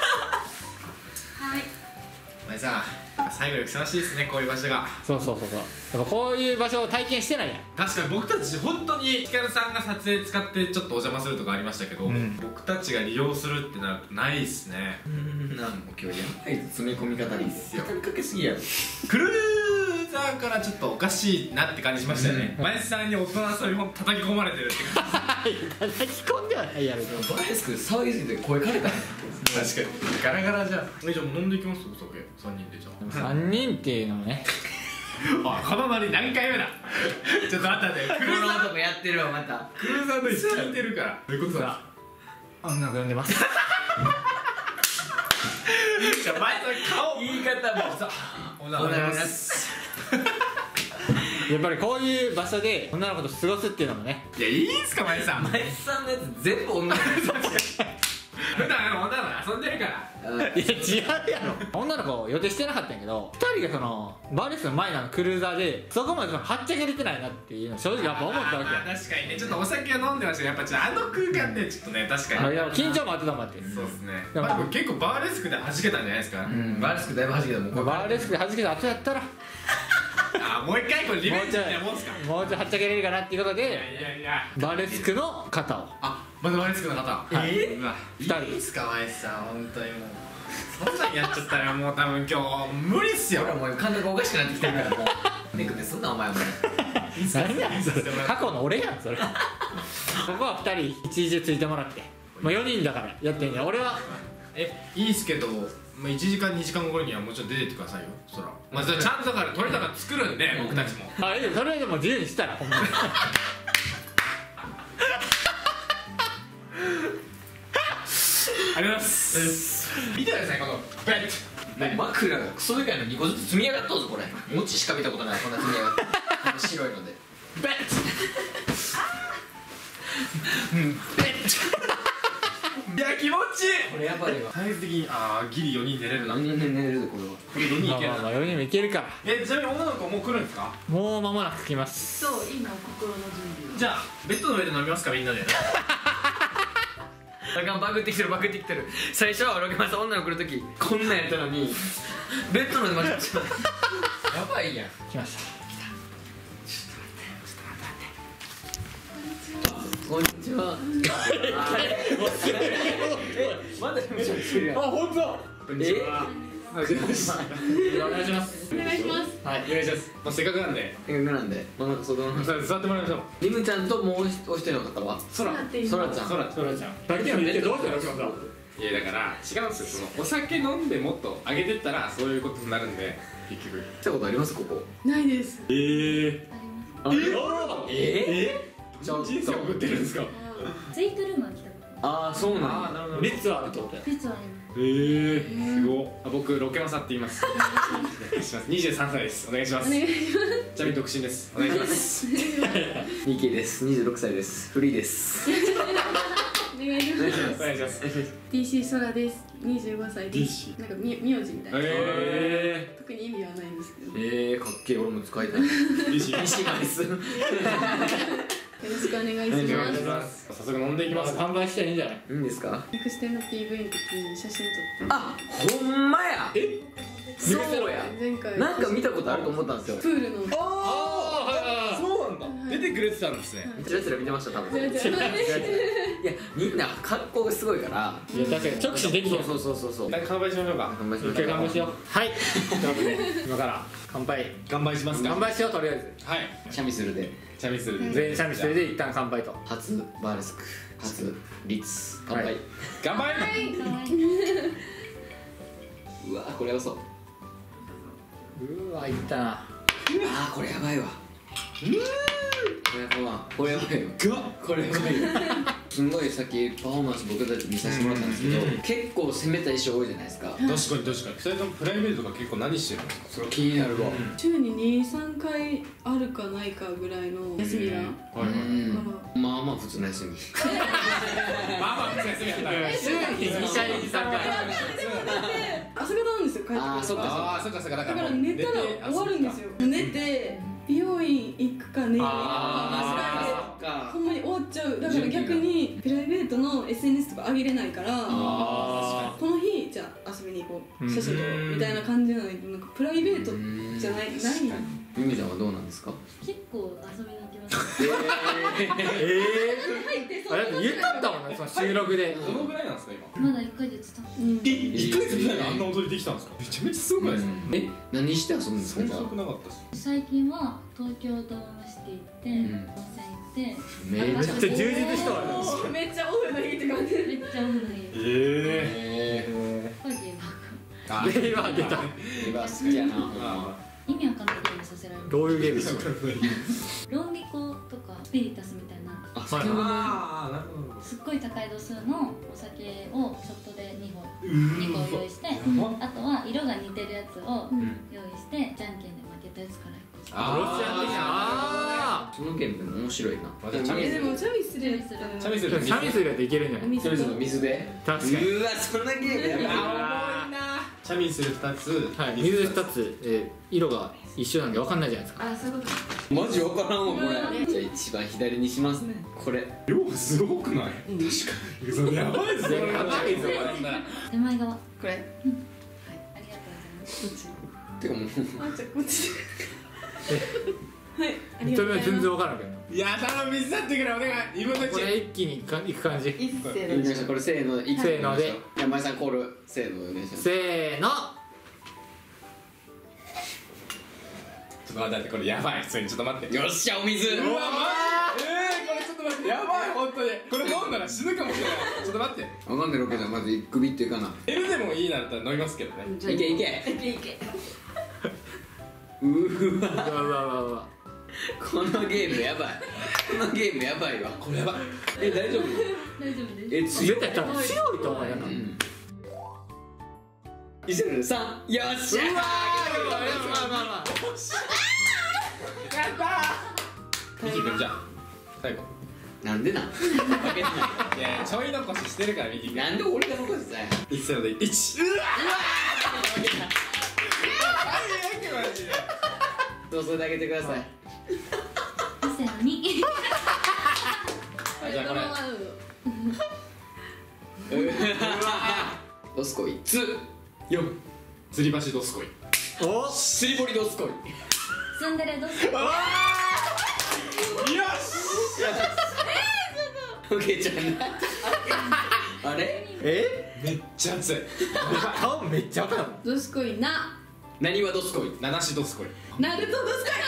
前さん最後にふさわしいですねこういう場所が。 そうやっぱこういう場所を体験してないやん。 確かに僕たち本当にヒカルさんが撮影使ってちょっとお邪魔するとかありましたけど、僕たちが利用するってなるとないっすね。 なんも今日やばい詰め込み方いいっすよ。かけすぎやろ。 クルーザーからちょっとおかしいなって感じしましたよね。前さんに大人遊びも叩き込まれてるって感じ。 叩き込んではないやろ。 バレスク騒ぎすぎて声枯れたね。 確かにガラガラじゃん。じゃあもう飲んでいきますお酒3人で。じゃあ 3人っていうのもね。 あこのノリ何回目だ。ちょっと待ってクルーザーとかやってるわまた。 クルーザーの位置聞いてるから。どういうことだ。 音楽読んでます。 じゃあ前さん顔言い方もさおはようございます。 やっぱりこういう場所で女の子と過ごすっていうのもね。 いやいいんすか前さん。 前さんのやつ全部女の子。 普段女の子遊んでるから。 いや違うやろ。女の子予定してなかったんやけど、2人がそのバーレスの前のクルーザーでそこまでそのはっちゃけれてないなっていうの正直やっぱ思ったわけや。 確かにねちょっとお酒を飲んでましたけどやっぱちょっとあの空間でちょっとね確かに。 緊張もあってたもんって。 そうですね。まあでも結構バーレスクで弾けたんじゃないですか。 バーレスクだいぶ弾けたもん。 バーレスクで弾けた後やったらあもう一回これリベンジみたいなもんすか。 もうちょいはっちゃけれるかなっていうことでいやバーレスクの肩を。 あまだバーレスクの方。うわ 2人いいっすか前さん本当にもうそんなんやっちゃったらもう多分今日無理っすよ。 俺はもう感覚おかしくなってきてるからもうネクってすんなお前も。 何やそれ。過去の俺やんそれ。ここは2人一時ついてもらって、まあ4人だからやってんねん。俺はいいっすけどまあ1時間2時間後にはもちろん出てってくださいよ。そらまあそれちゃんとだから撮れたから作るんで僕たちも。 あいいよそれでも自由にしたらほんまに。 ありがとうございます。見てくださいこのベッド。 枕がクソでかいの2個ずつ積み上がっとうぞこれ。餅しか見たことないこんな積み上がって白いのでベッド。ベッド。 いや気持ちいい。 これやばいわ。 サイズ的にギリ4人寝れるな。 4人寝れるぞこれは。 これ4人いけるな。 4人もいけるか。 ちなみに女の子もう来るんですか？ もう間もなく来ます。 そう今心の準備を。 じゃあベッドの上で飲みますかみんなで。 あかん、バグってきてるバグってきてる。最初はロケマス女の子来るときこんなんやったのにベッドの上で待ってた。やばいやん。 来ました。 こんにちは。まだめちゃくちゃいるやん。 あ、本当。 こんにちは。 お願いします。 お願いします。 はい、お願いします。せっかくなんでなんで、真ん中外の座ってもらいましょう。 リムちゃんともうお一人の方はそらそらちゃん。 そらちゃん。 だけは見てどうしたの？ いやだから違うんですよ。そのお酒飲んでもっと上げてったらそういうことになるんで結局。 来たことありますここ？ ないです。 ちょっと人生送ってるんですか？ スイートルームは来たことああそうなんだ。 なるほど。 リッツはあるってことや。 実はすごっ。僕ロケマサって言います。お願いします。23歳です。お願いします。ちなみに独身です。お願いします。 ニケです。26歳です。フリーです。 お願いします。 お願いします。 DC ソラです。25歳です。なんか名字みたいな。特に意味はないんですけど。 かっけえ。俺も使いたい。 西ナイス。 よろしくお願いします。 早速飲んでいきます。 販売していいんじゃない？ いいんですか？ ネクステの PV の時に写真撮って。 あ、ほんまや。そうや。 前回なんか見たことあると思ったんですよ。 プールの。 そうなんだ。出てくれてたんですね。 チラチラ見てました多分。いやみんな格好がすごいから。 いや確かに直視できる。 そう。 なんか乾杯しましょうか。 乾杯しましょう。 一回乾杯しよう。はい。今から乾杯。 乾杯しますか。 乾杯しようとりあえず。 はい。 シャミするで。 チャミスルで。 全員シャミスルで一旦乾杯と。 初バーレスク。初リッツ。乾杯。 乾杯。 うわこれやばそう。 うわいったな。 これやばいわ。これやばいよ。これやばいよ。すごいさっきパフォーマンス僕たち見させてもらったんですけど、結構攻めた衣装多いじゃないですか。 確かに。2人ともプライベートとか結構何してるの？ それ気になるわ。 週に2、3回あるかないかぐらいの休みが。 まあまあ普通の休み。 まあまあ普通の休みだ。 週に2回3回。 朝方なんですよ。帰ってくる。 そっか。 だかだから寝たら終わるんですよ。寝て美容院行くか寝るかほんまに終わっちゃう。だから逆にプライベートの SNS とか上げれないから、この日じゃあ遊びに行こう、写真撮ろうみたいな感じなのに、なんかプライベートじゃない。 ゆみちゃんはどうなんですか？ 結構遊びに行きます。 あれ言ったんだもんね、その収録で。 どのぐらいなんですか今？ まだ1ヶ月経って。 1ヶ月ぐらいであんな踊りできたんですか？めちゃめちゃすごくないですか？ 何して遊ぶんですか？ そんなすごくなかったです。 最近は東京ドームシティ行って、温泉行って。 めっちゃ充実したわね。 めっちゃオフの日って感じ。 めっちゃオフの日。これゲーム。 ゲームあげた。 好きやな。 意味わかんないゲームさせられる。 どういうゲームですか？ ロンリコとかスピリタスみたいな。 なるほど。 すっごい高い度数のお酒をショットで2個用意して、あとは色が似てるやつを用意して、じゃんけんで負けたやつから1個。 ロシア的な。 そのゲーム面白いな。 でもチャミスルシャミスルでいけるんじゃない？ 水で。 確かに。 うわそんなゲームやばい。 チャミスル2つ。 はい。水2つ色が一緒なんで分かんないじゃないですか。 あ、そういうこと。 マジわからんわこれ。じゃあ一番左にしますね。これ。 量すごくない？確かに。それやばいぞ。やばいぞ。 手前側。 これ。 ありがとうございます。 てかもう。 じゃあこっち。はい。ありがとうございます。 全然分からんけど。 いや頼む、水だってくれお願い。今のうち。 これ一気にいく感じ。 一斉の。 これせーの。 せーので。 山井さんコール。せーのでお願いします。 せーの。 ちょっと待って、これやばい。普通にちょっと待って。 よっしゃお水。 うわこれちょっと待って、やばい本当に。これ飲んだら死ぬかもしれない。ちょっと待って。 わかんないロケじゃまず首っていうかな。 L でもいいなったら飲みますけどね。 いけいけ。うわこのゲームやばい。このゲームやばいわ。 これやばい。 大丈夫？ 大丈夫です。 強い。 絶対強いと思うよな。 1、2、3。よっしゃ。 まあ。 ミキ君じゃあ最後。 なんでなん負けてないいやちょい残ししてるからミキ君なんで俺が残してたんや一斉ので1うわ負けた最悪マジでどうぞだけてくださいせーのにじゃあこれどすこいつ4 吊り橋どすこいおすりぼりどすこいツンデレどすこいよしおけちゃんあれめっちゃ熱い顔めっちゃ赤いもん。 どすこいな何はどすこい七しどすこいナルトどすこ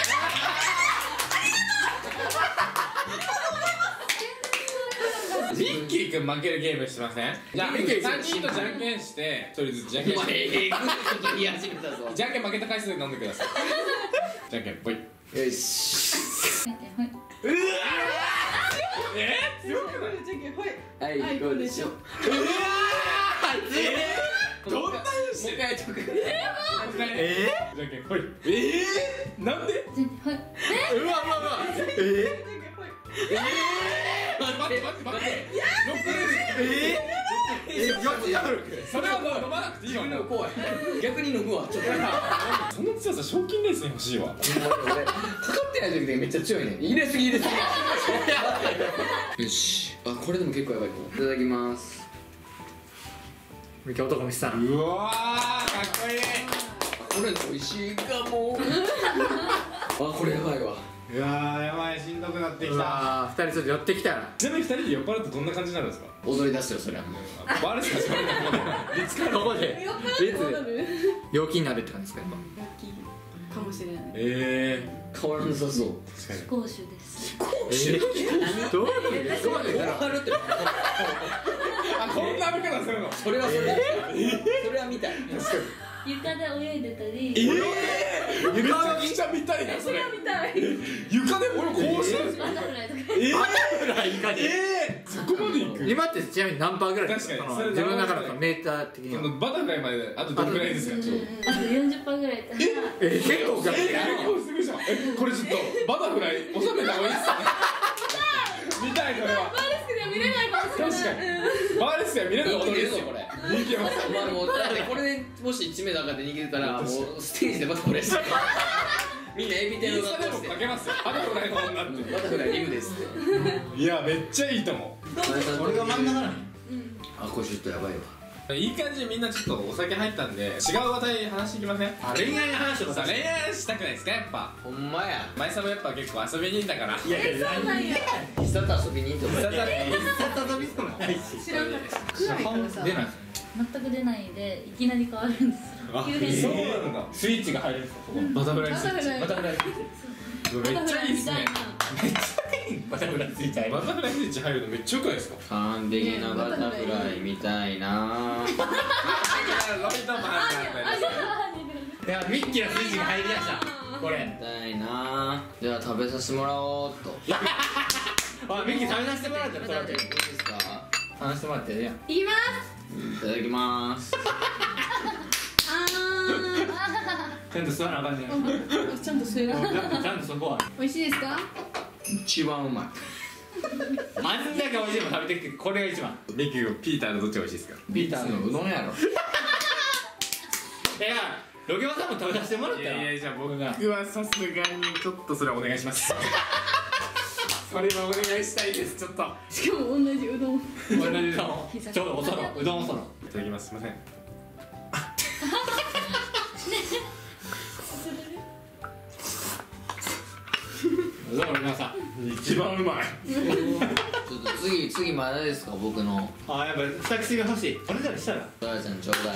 ミッキーくん負けるゲームしてませんじゃあ3人とじゃんけんして1人ずつじゃんけんしてお前言い始めたぞじゃんけん負けた回数で飲んでくださいじゃんけんぽいよし強くないはいどうでしょうどんなにしてもう一回やってくれじゃんけんぽいなんでうわうわうわ。 待ってそれはもう飲まなくていいわもう怖い逆に飲むわちょっとその強さ賞金レースに欲しいわかかってない時でめっちゃ強いね入れすぎ入れすぎよしあこれでも結構やばいかもいただきますミキ男見せたな。 うわーかっこいいこれ美味しいかもあこれやばいわうわーやばいしんどくなってきたあ2人ちょっと寄ってきたな。 ちなみに2人で酔っ払ってどんな感じになるんですか踊り出すよそりゃバレすかそれここで列で陽気になるって感じですかやっかもしれない変わらなさそう飛行酒ですぱ。どういうこと変わるってあこんな歩き方するのそれはそれは見たい床で泳いでたりめちゃくちゃ見たいなそれ床で俺こうしてるんですかバタフライとかそこまでいく今ってちなみに何パーぐらい確かにそのそれ自分の中のメーター的には。 バタフライまであとどのくらいですかあと40%ぐらいだったら結構ガッ結構すぐじゃんこれちょっとバタフライ収めた方がいいっすね見たいこれはバーレスクでは見れないかもしれない確かにバーレスでは見れる踊りですよこれ人気ますまあもうだってこれでもし1名だかで逃げてたらもうステージでバタフライしてみんなエビ天のインスタでも格好してかけますよバタフライの女ってバタフライリムですっていやめっちゃいいと思俺が真ん中なのに。 あこれちょっとやばいわういい感じでみんなちょっとお酒入ったんで違う話題話していきません恋愛の話とかさ恋愛したくないですかやっぱほんまや前さんもやっぱ結構遊びに行ったからいやいやそうなんや必殺遊びに行ってもささ遊びとかないし。 知らんかった暗いからさ出ない。 全く出ないでいきなり変わるんですよ急変そうなんだスイッチが入るんですかそこ。 バタフライスイッチバタフライめっちゃいいっすねバタフライついちゃいバタフライスイッチ入るのめっちゃよくないですか完璧なバタフライみたいなロイドマンだったいやミッキーのスイッチが入りだしたこれ。 みたいなでは食べさせてもらおうっとあミッキー食べさせてもらったらそれいいですか話してもらってね。 いきますいただきますちゃんと座らなあかんねん。 ちゃんと吸えるちゃんとそこは美味しいですか一番うまいあんだけ美味しいもの食べてきてこれが一番。 ミキューピーターのどっちが美味しいですかピーターのうどんやろいやロケバさんも食べさせてもらったら。 いやじゃあ僕はさすがにちょっとそれはお願いしますそれはお願いしたいですちょっとしかも同じうどん同じうどんちょうどおそろうどんおそろ。 いただきますすいませんうどん皆さん一番うまいちょっと次まだですか僕のあやっぱ私が欲しい。これじゃしたらドラちゃんちょうだい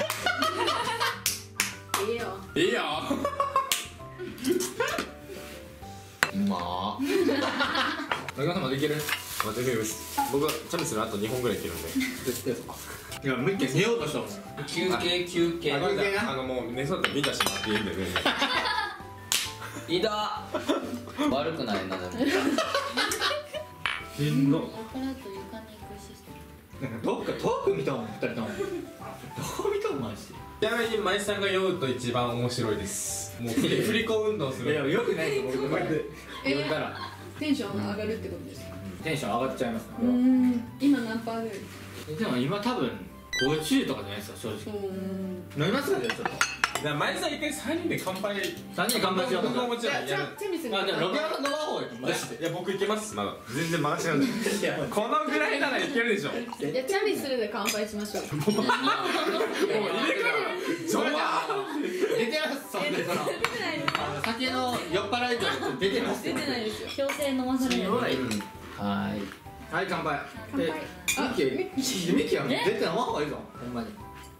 いいよいいようま中川さんまでいけるまでいける僕はチャミスのあと2本ぐらいいけるんでいやミッキー寝ようとしたもん。 休憩あもう寝そうだったら見たしまっていいんで全然いだ悪くないなでもしんど酔っ払うと床に行くシステムなんかどっか遠く見たもん2人とも。どこ見たもんマジちなみに舞さんが酔うと一番面白いですもう振り子運動するで。いやよくないです僕こうやって呼んだらテンション上がるってことですか？ テンション上がっちゃいますね。 今何パーぐらい？ でも今多分50とかじゃないですか正直。飲みますかじゃあちょっと。 前田さん一回3人で乾杯。 3人乾杯しよう。 僕ももちろんやる。 チミスに。 あでもロケハン飲まん方がいい。マジで。 いや僕いけます。まだ全然任せなんで。このぐらいならいけるでしょ。 いやチャミスルで乾杯しましょう。 もう入れ替わる。 出てます。そんでその酒の酔っ払いと出てます。 出てないですよ。 強制飲まされる。 はい乾杯。 乾杯。 ミッキーは絶対飲まん方がいいぞ。ほんまに。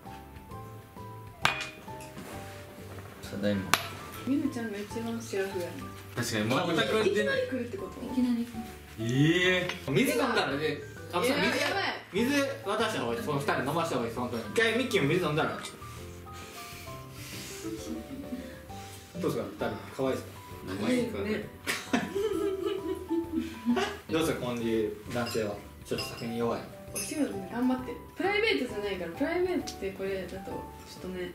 ただいま。 ミムちゃんが一番シラフや。 確かに全く出ない。 来るってこと？ いきなり。 水飲んだらね。水渡した方がいい。その2人飲ました方がいい。本当に。一回ミッキーも水飲んだら。どうですか2人可愛いですか？ 可愛いですね。 どうですかこういう男性はちょっと酒に弱い。 お仕事ね頑張ってプライベートじゃないからプライベートってこれだとちょっとね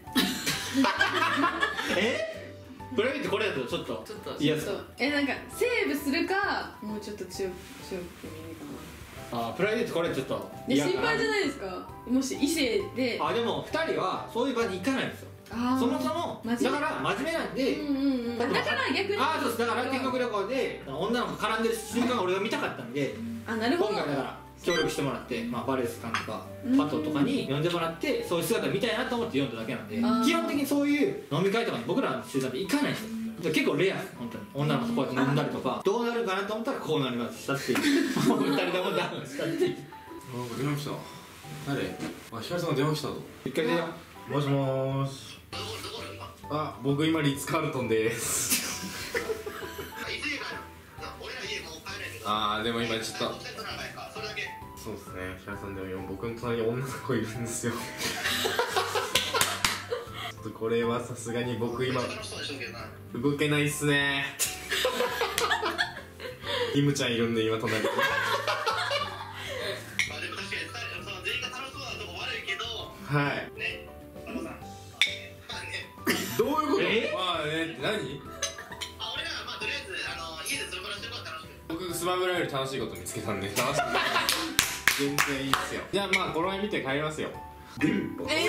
プライベートこれだとちょっと嫌ですか？ なんかセーブするかもうちょっと強く見るかな。プライベートこれちょっと嫌かな。心配じゃないですかもし異性で。 でも2人はそういう場に行かないんですよ。そもそもだから真面目なんで。 だから逆にそうです。だから見学旅行で女の子絡んでる瞬間が俺が見たかったんで、 なるほど。 今回だから協力してもらって、バレスさんとかパトとかに呼んでもらってそういう姿見たいなと思って読んだだけなんで、基本的にそういう飲み会とかに僕らの集団で行かないんですよ。結構レアです本当に。女の子こうやって飲んだりとかどうなるかなと思ったらこうなりましたっていう2人ともダウンしたっていう。 電話来た。誰？ひかりさんが電話来たぞ。 一回出よう。 もしもーし。僕今リッツ・カールトンですでも今ちょっとそうですね。ひかりさんでも僕の隣に女の子いるんですよちょっとこれはさすがに僕今動けないっすねイムちゃんいるんで今隣にはいどういうこと？何？僕スマブラより楽しいこと見つけたんで楽しい全然いいっすよ。じゃあこの辺見て帰りますよ。 いや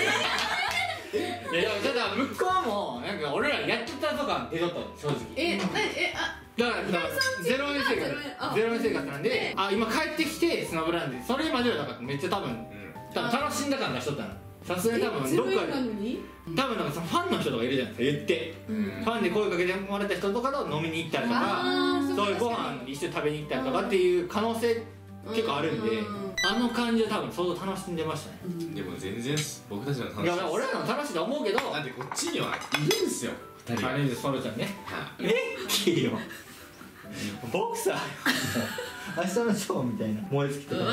ただ向こうもなんか俺らやってたとか出とった正直。だからゼロ円生活なんで今帰ってきてスマブラなんでそれまではだからめっちゃ多分楽しんだ感がしとったの。さすがに多分どっかで多分なんかそのファンの人とかいるじゃないですか言って、ファンで声かけてもらった人とかと飲みに行ったりとかそういうご飯一緒に食べに行ったりとかっていう可能性結構あるんであの感じで多分相当楽しんでましたね。 でも全然僕たちの楽しい。 いや俺らの楽しいと思うけどだってこっちにはいるんですよ2人。 あれでソロちゃんね。キーよボクサー明日のショーみたいな燃え尽きてた。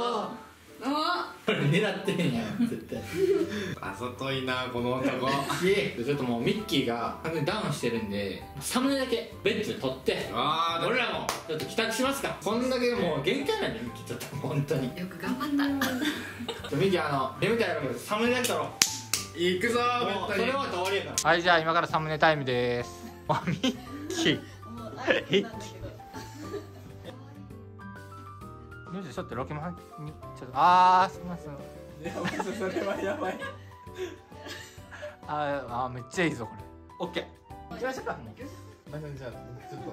狙ってんやん絶対。 あざといなこの男。 ちょっともうミッキーが完全にダウンしてるんでサムネだけベッドで撮って俺らもちょっと帰宅しますか。こんだけもう限界なんでミッキーちょっと本当によく頑張ったミッキーレミたいなけどサムネだけ撮ろう。 行くぞー。それは終わりやから。はいじゃあ今からサムネタイムでーす。ミッキーちょっとロケもにちょっとすみません。 いやそれはやばいめっちゃいいぞこれ。オッケー。行きましょうか。もう。 じゃあちょっと。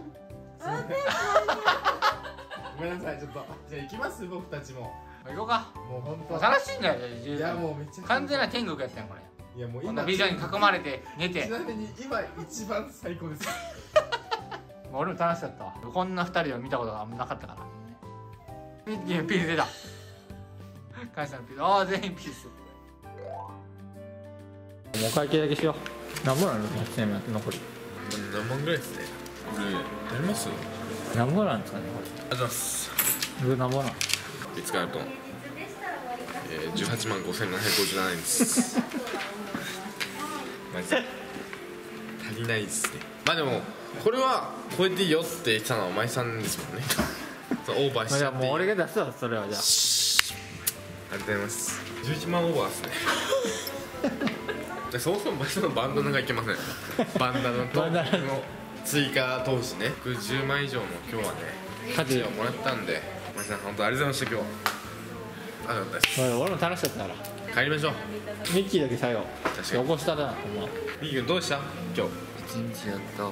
ごめんなさいちょっと。じゃあ行きます僕たちも。 行こうか。 もう本当。 楽しいんだよ。 いやもうめっちゃ。 完全な天国やったんこれ。 いやもう今ビジョンに囲まれて寝て。 ちなみに今一番最高です。 俺も楽しかったわ。こんな2人を見たことがあんまなかったから。ミッキーのピース出た。カイさんのピース。全員ピース。もう会計だけしよう。何本あるの？1年目残り。 何本ぐらいですね。これやります？ 何本なんですかねこれ。ありがとうございます。 これ何本なん？ いつかあると。185757円です。マジで足りないですね。でもこれは超えていいよって言ってたのはお前さんですもんね。オーバーしちゃっていい。 もう俺が出すわそれは。じゃあありがとうございます。11万オーバーですね。そもそものバンダナがいけません。バンダナと追加投資ね。10万以上も今日はね勝ちをもらったんで、皆さん本当ありがとうございました。今日ありがとうございます。 俺も楽しかったから帰りましょう。 ミッキーだけ最後確起こしたな。ほんまミキ君どうでした今日？ 一日やったわ。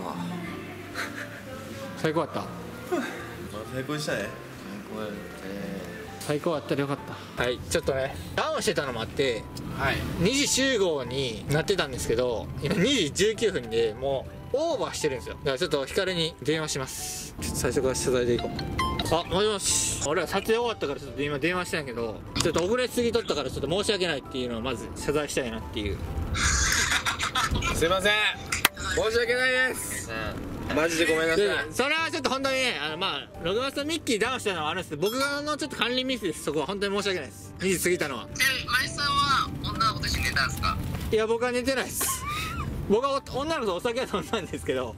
最高やった。 最高でしたね。 最高やって。 最高やったらよかった。はい、ちょっとねダウンしてたのもあって、 はい、 2時集合になってたんですけど、今2時19分でもうオーバーしてるんですよ。だからちょっと光に電話します。ちょっと最初から謝罪でいこう。あ、もしもし。俺は撮影終わったからちょっと今電話したんやけど、ちょっと遅れすぎとったからちょっと申し訳ないっていうのをまず謝罪したいなっていう。 すいません、申し訳ないです。マジでごめんなさい。 それはちょっと本当にね、ログマスとミッキーダウンしたのはあるんですけど、僕のちょっと管理ミスです。そこは本当に申し訳ないです。2時過ぎたのは。 前さんは女の子と一緒に寝たんですか？ いや、僕は寝てないです。僕は女の子とお酒は飲んだんですけど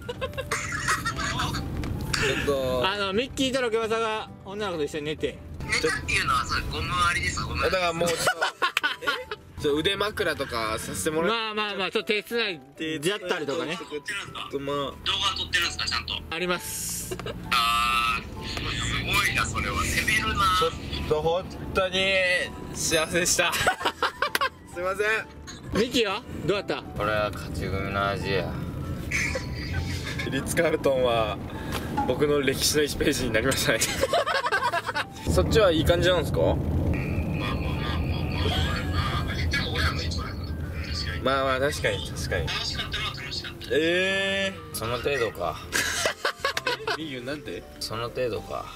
ミッキーとロケマサが女の子と一緒に寝て。 寝たっていうのはそれゴムありですか？ゴムありだからもうちょっと腕枕とかさせてもらって、 まあちょっと手つないでやったりとかね。 動画撮ってるんですか？ちゃんとあります。 すごいな、それは攻めるな。 ちょっと本当に幸せでしたすいません。 ミキはどうやった？ これは勝ち組の味や。 リッツ・カールトンは僕の歴史の1ページになりましたねそっちはいい感じなんですか？まあ確かに楽しかったのは楽しかった。 その程度かいいよ、なんてその程度か。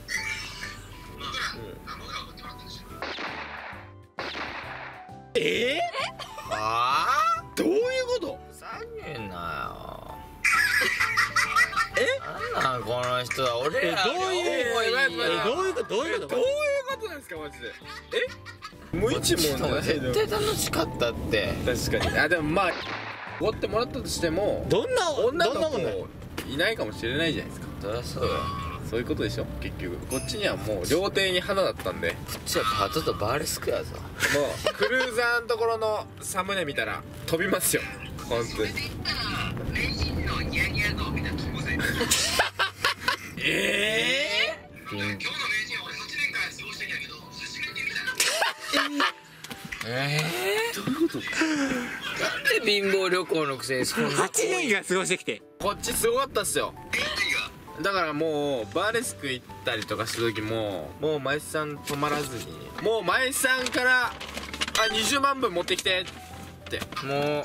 どういうこと？ ふざけんなよ。なんなんこの人は。俺らどういうことなんですかマジで。無一文じゃないの。 絶対楽しかったって。 確かに。あ、でもまあおごってもらったとしてもどんな女の子もんだよ。 いないかもしれないじゃないですか。 そりゃそうだよ。 そういうことでしょ結局。こっちにはもう両手に花だったんで、 こっちはパトとバーレスクやぞ。 もうクルーザーのところのサムネ見たら飛びますよ本当に。 名人のニヤニヤ顔見たら気持ちいい。今日の名人は俺8年間過ごしてきたけど初めて見た。 どういうこと？なんで貧乏旅行のくせにそんな 8年間過ごしてきて。 こっちすごかったっすよ。だからもうバーレスク行ったりとかした時ももう前さん止まらずに、もう前さんから20万分持ってきてってもう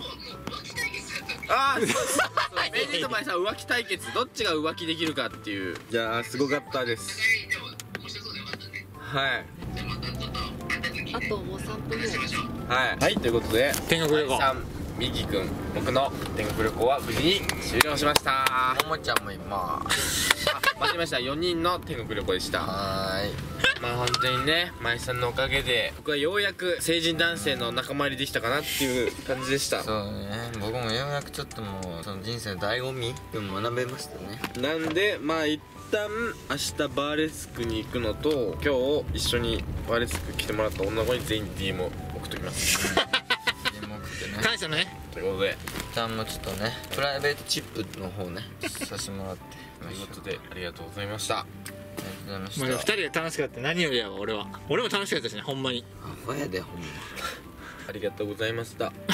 名人と前さん浮気対決、どっちが浮気できるかっていう。いやーすごかったです。はい、 あともう3分ぐらい。 はい、ということで天国旅行さん、ミキ君、僕の天国旅行は無事に終了しました。 ももちゃんも今待ってました。4人の天国旅行でした。 はーい。 まあ本当にね、舞さんのおかげで僕はようやく成人男性の仲間入りできたかなっていう感じでした。 そうね、僕もようやくちょっともうその人生の醍醐味でも学べましたね。 なんでまあ一旦明日バーレスクに行くのと、今日一緒にバーレスク来てもらった女の子に全員 DM を送っときます DM 送ってね。 感謝ね。 ということで一旦もちょっとねプライベートチップの方ねさせてもらって。 ということでありがとうございました。 ありがとうございまし 2 た。 人で楽しかった。何よりやわ。俺も楽しかったしね、ほんまに。 アホやでほんま。 ありがとうございましたあり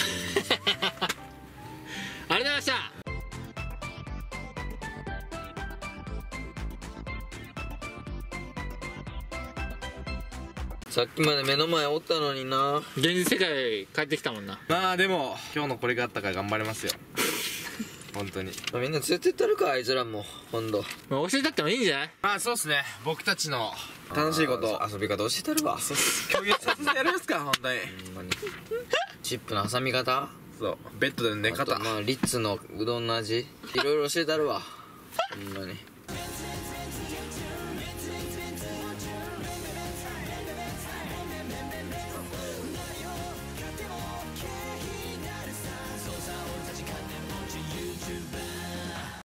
がとうございました。 さっきまで目の前おったのにな。 現実世界帰ってきたもんな。 まあでも今日のこれがあったから頑張れますよ本当に。 みんな連れてったるか、あいつらも今度。 教えたってもいいんじゃない？ まあそうっすね、僕たちの楽しいこと遊び方教えたるわ。 共有させてやりますか本当に。 ほんまにチップの挟み方、 そうベッドで寝方、 まあリッツのうどんの味いろいろ教えたるわほんまに。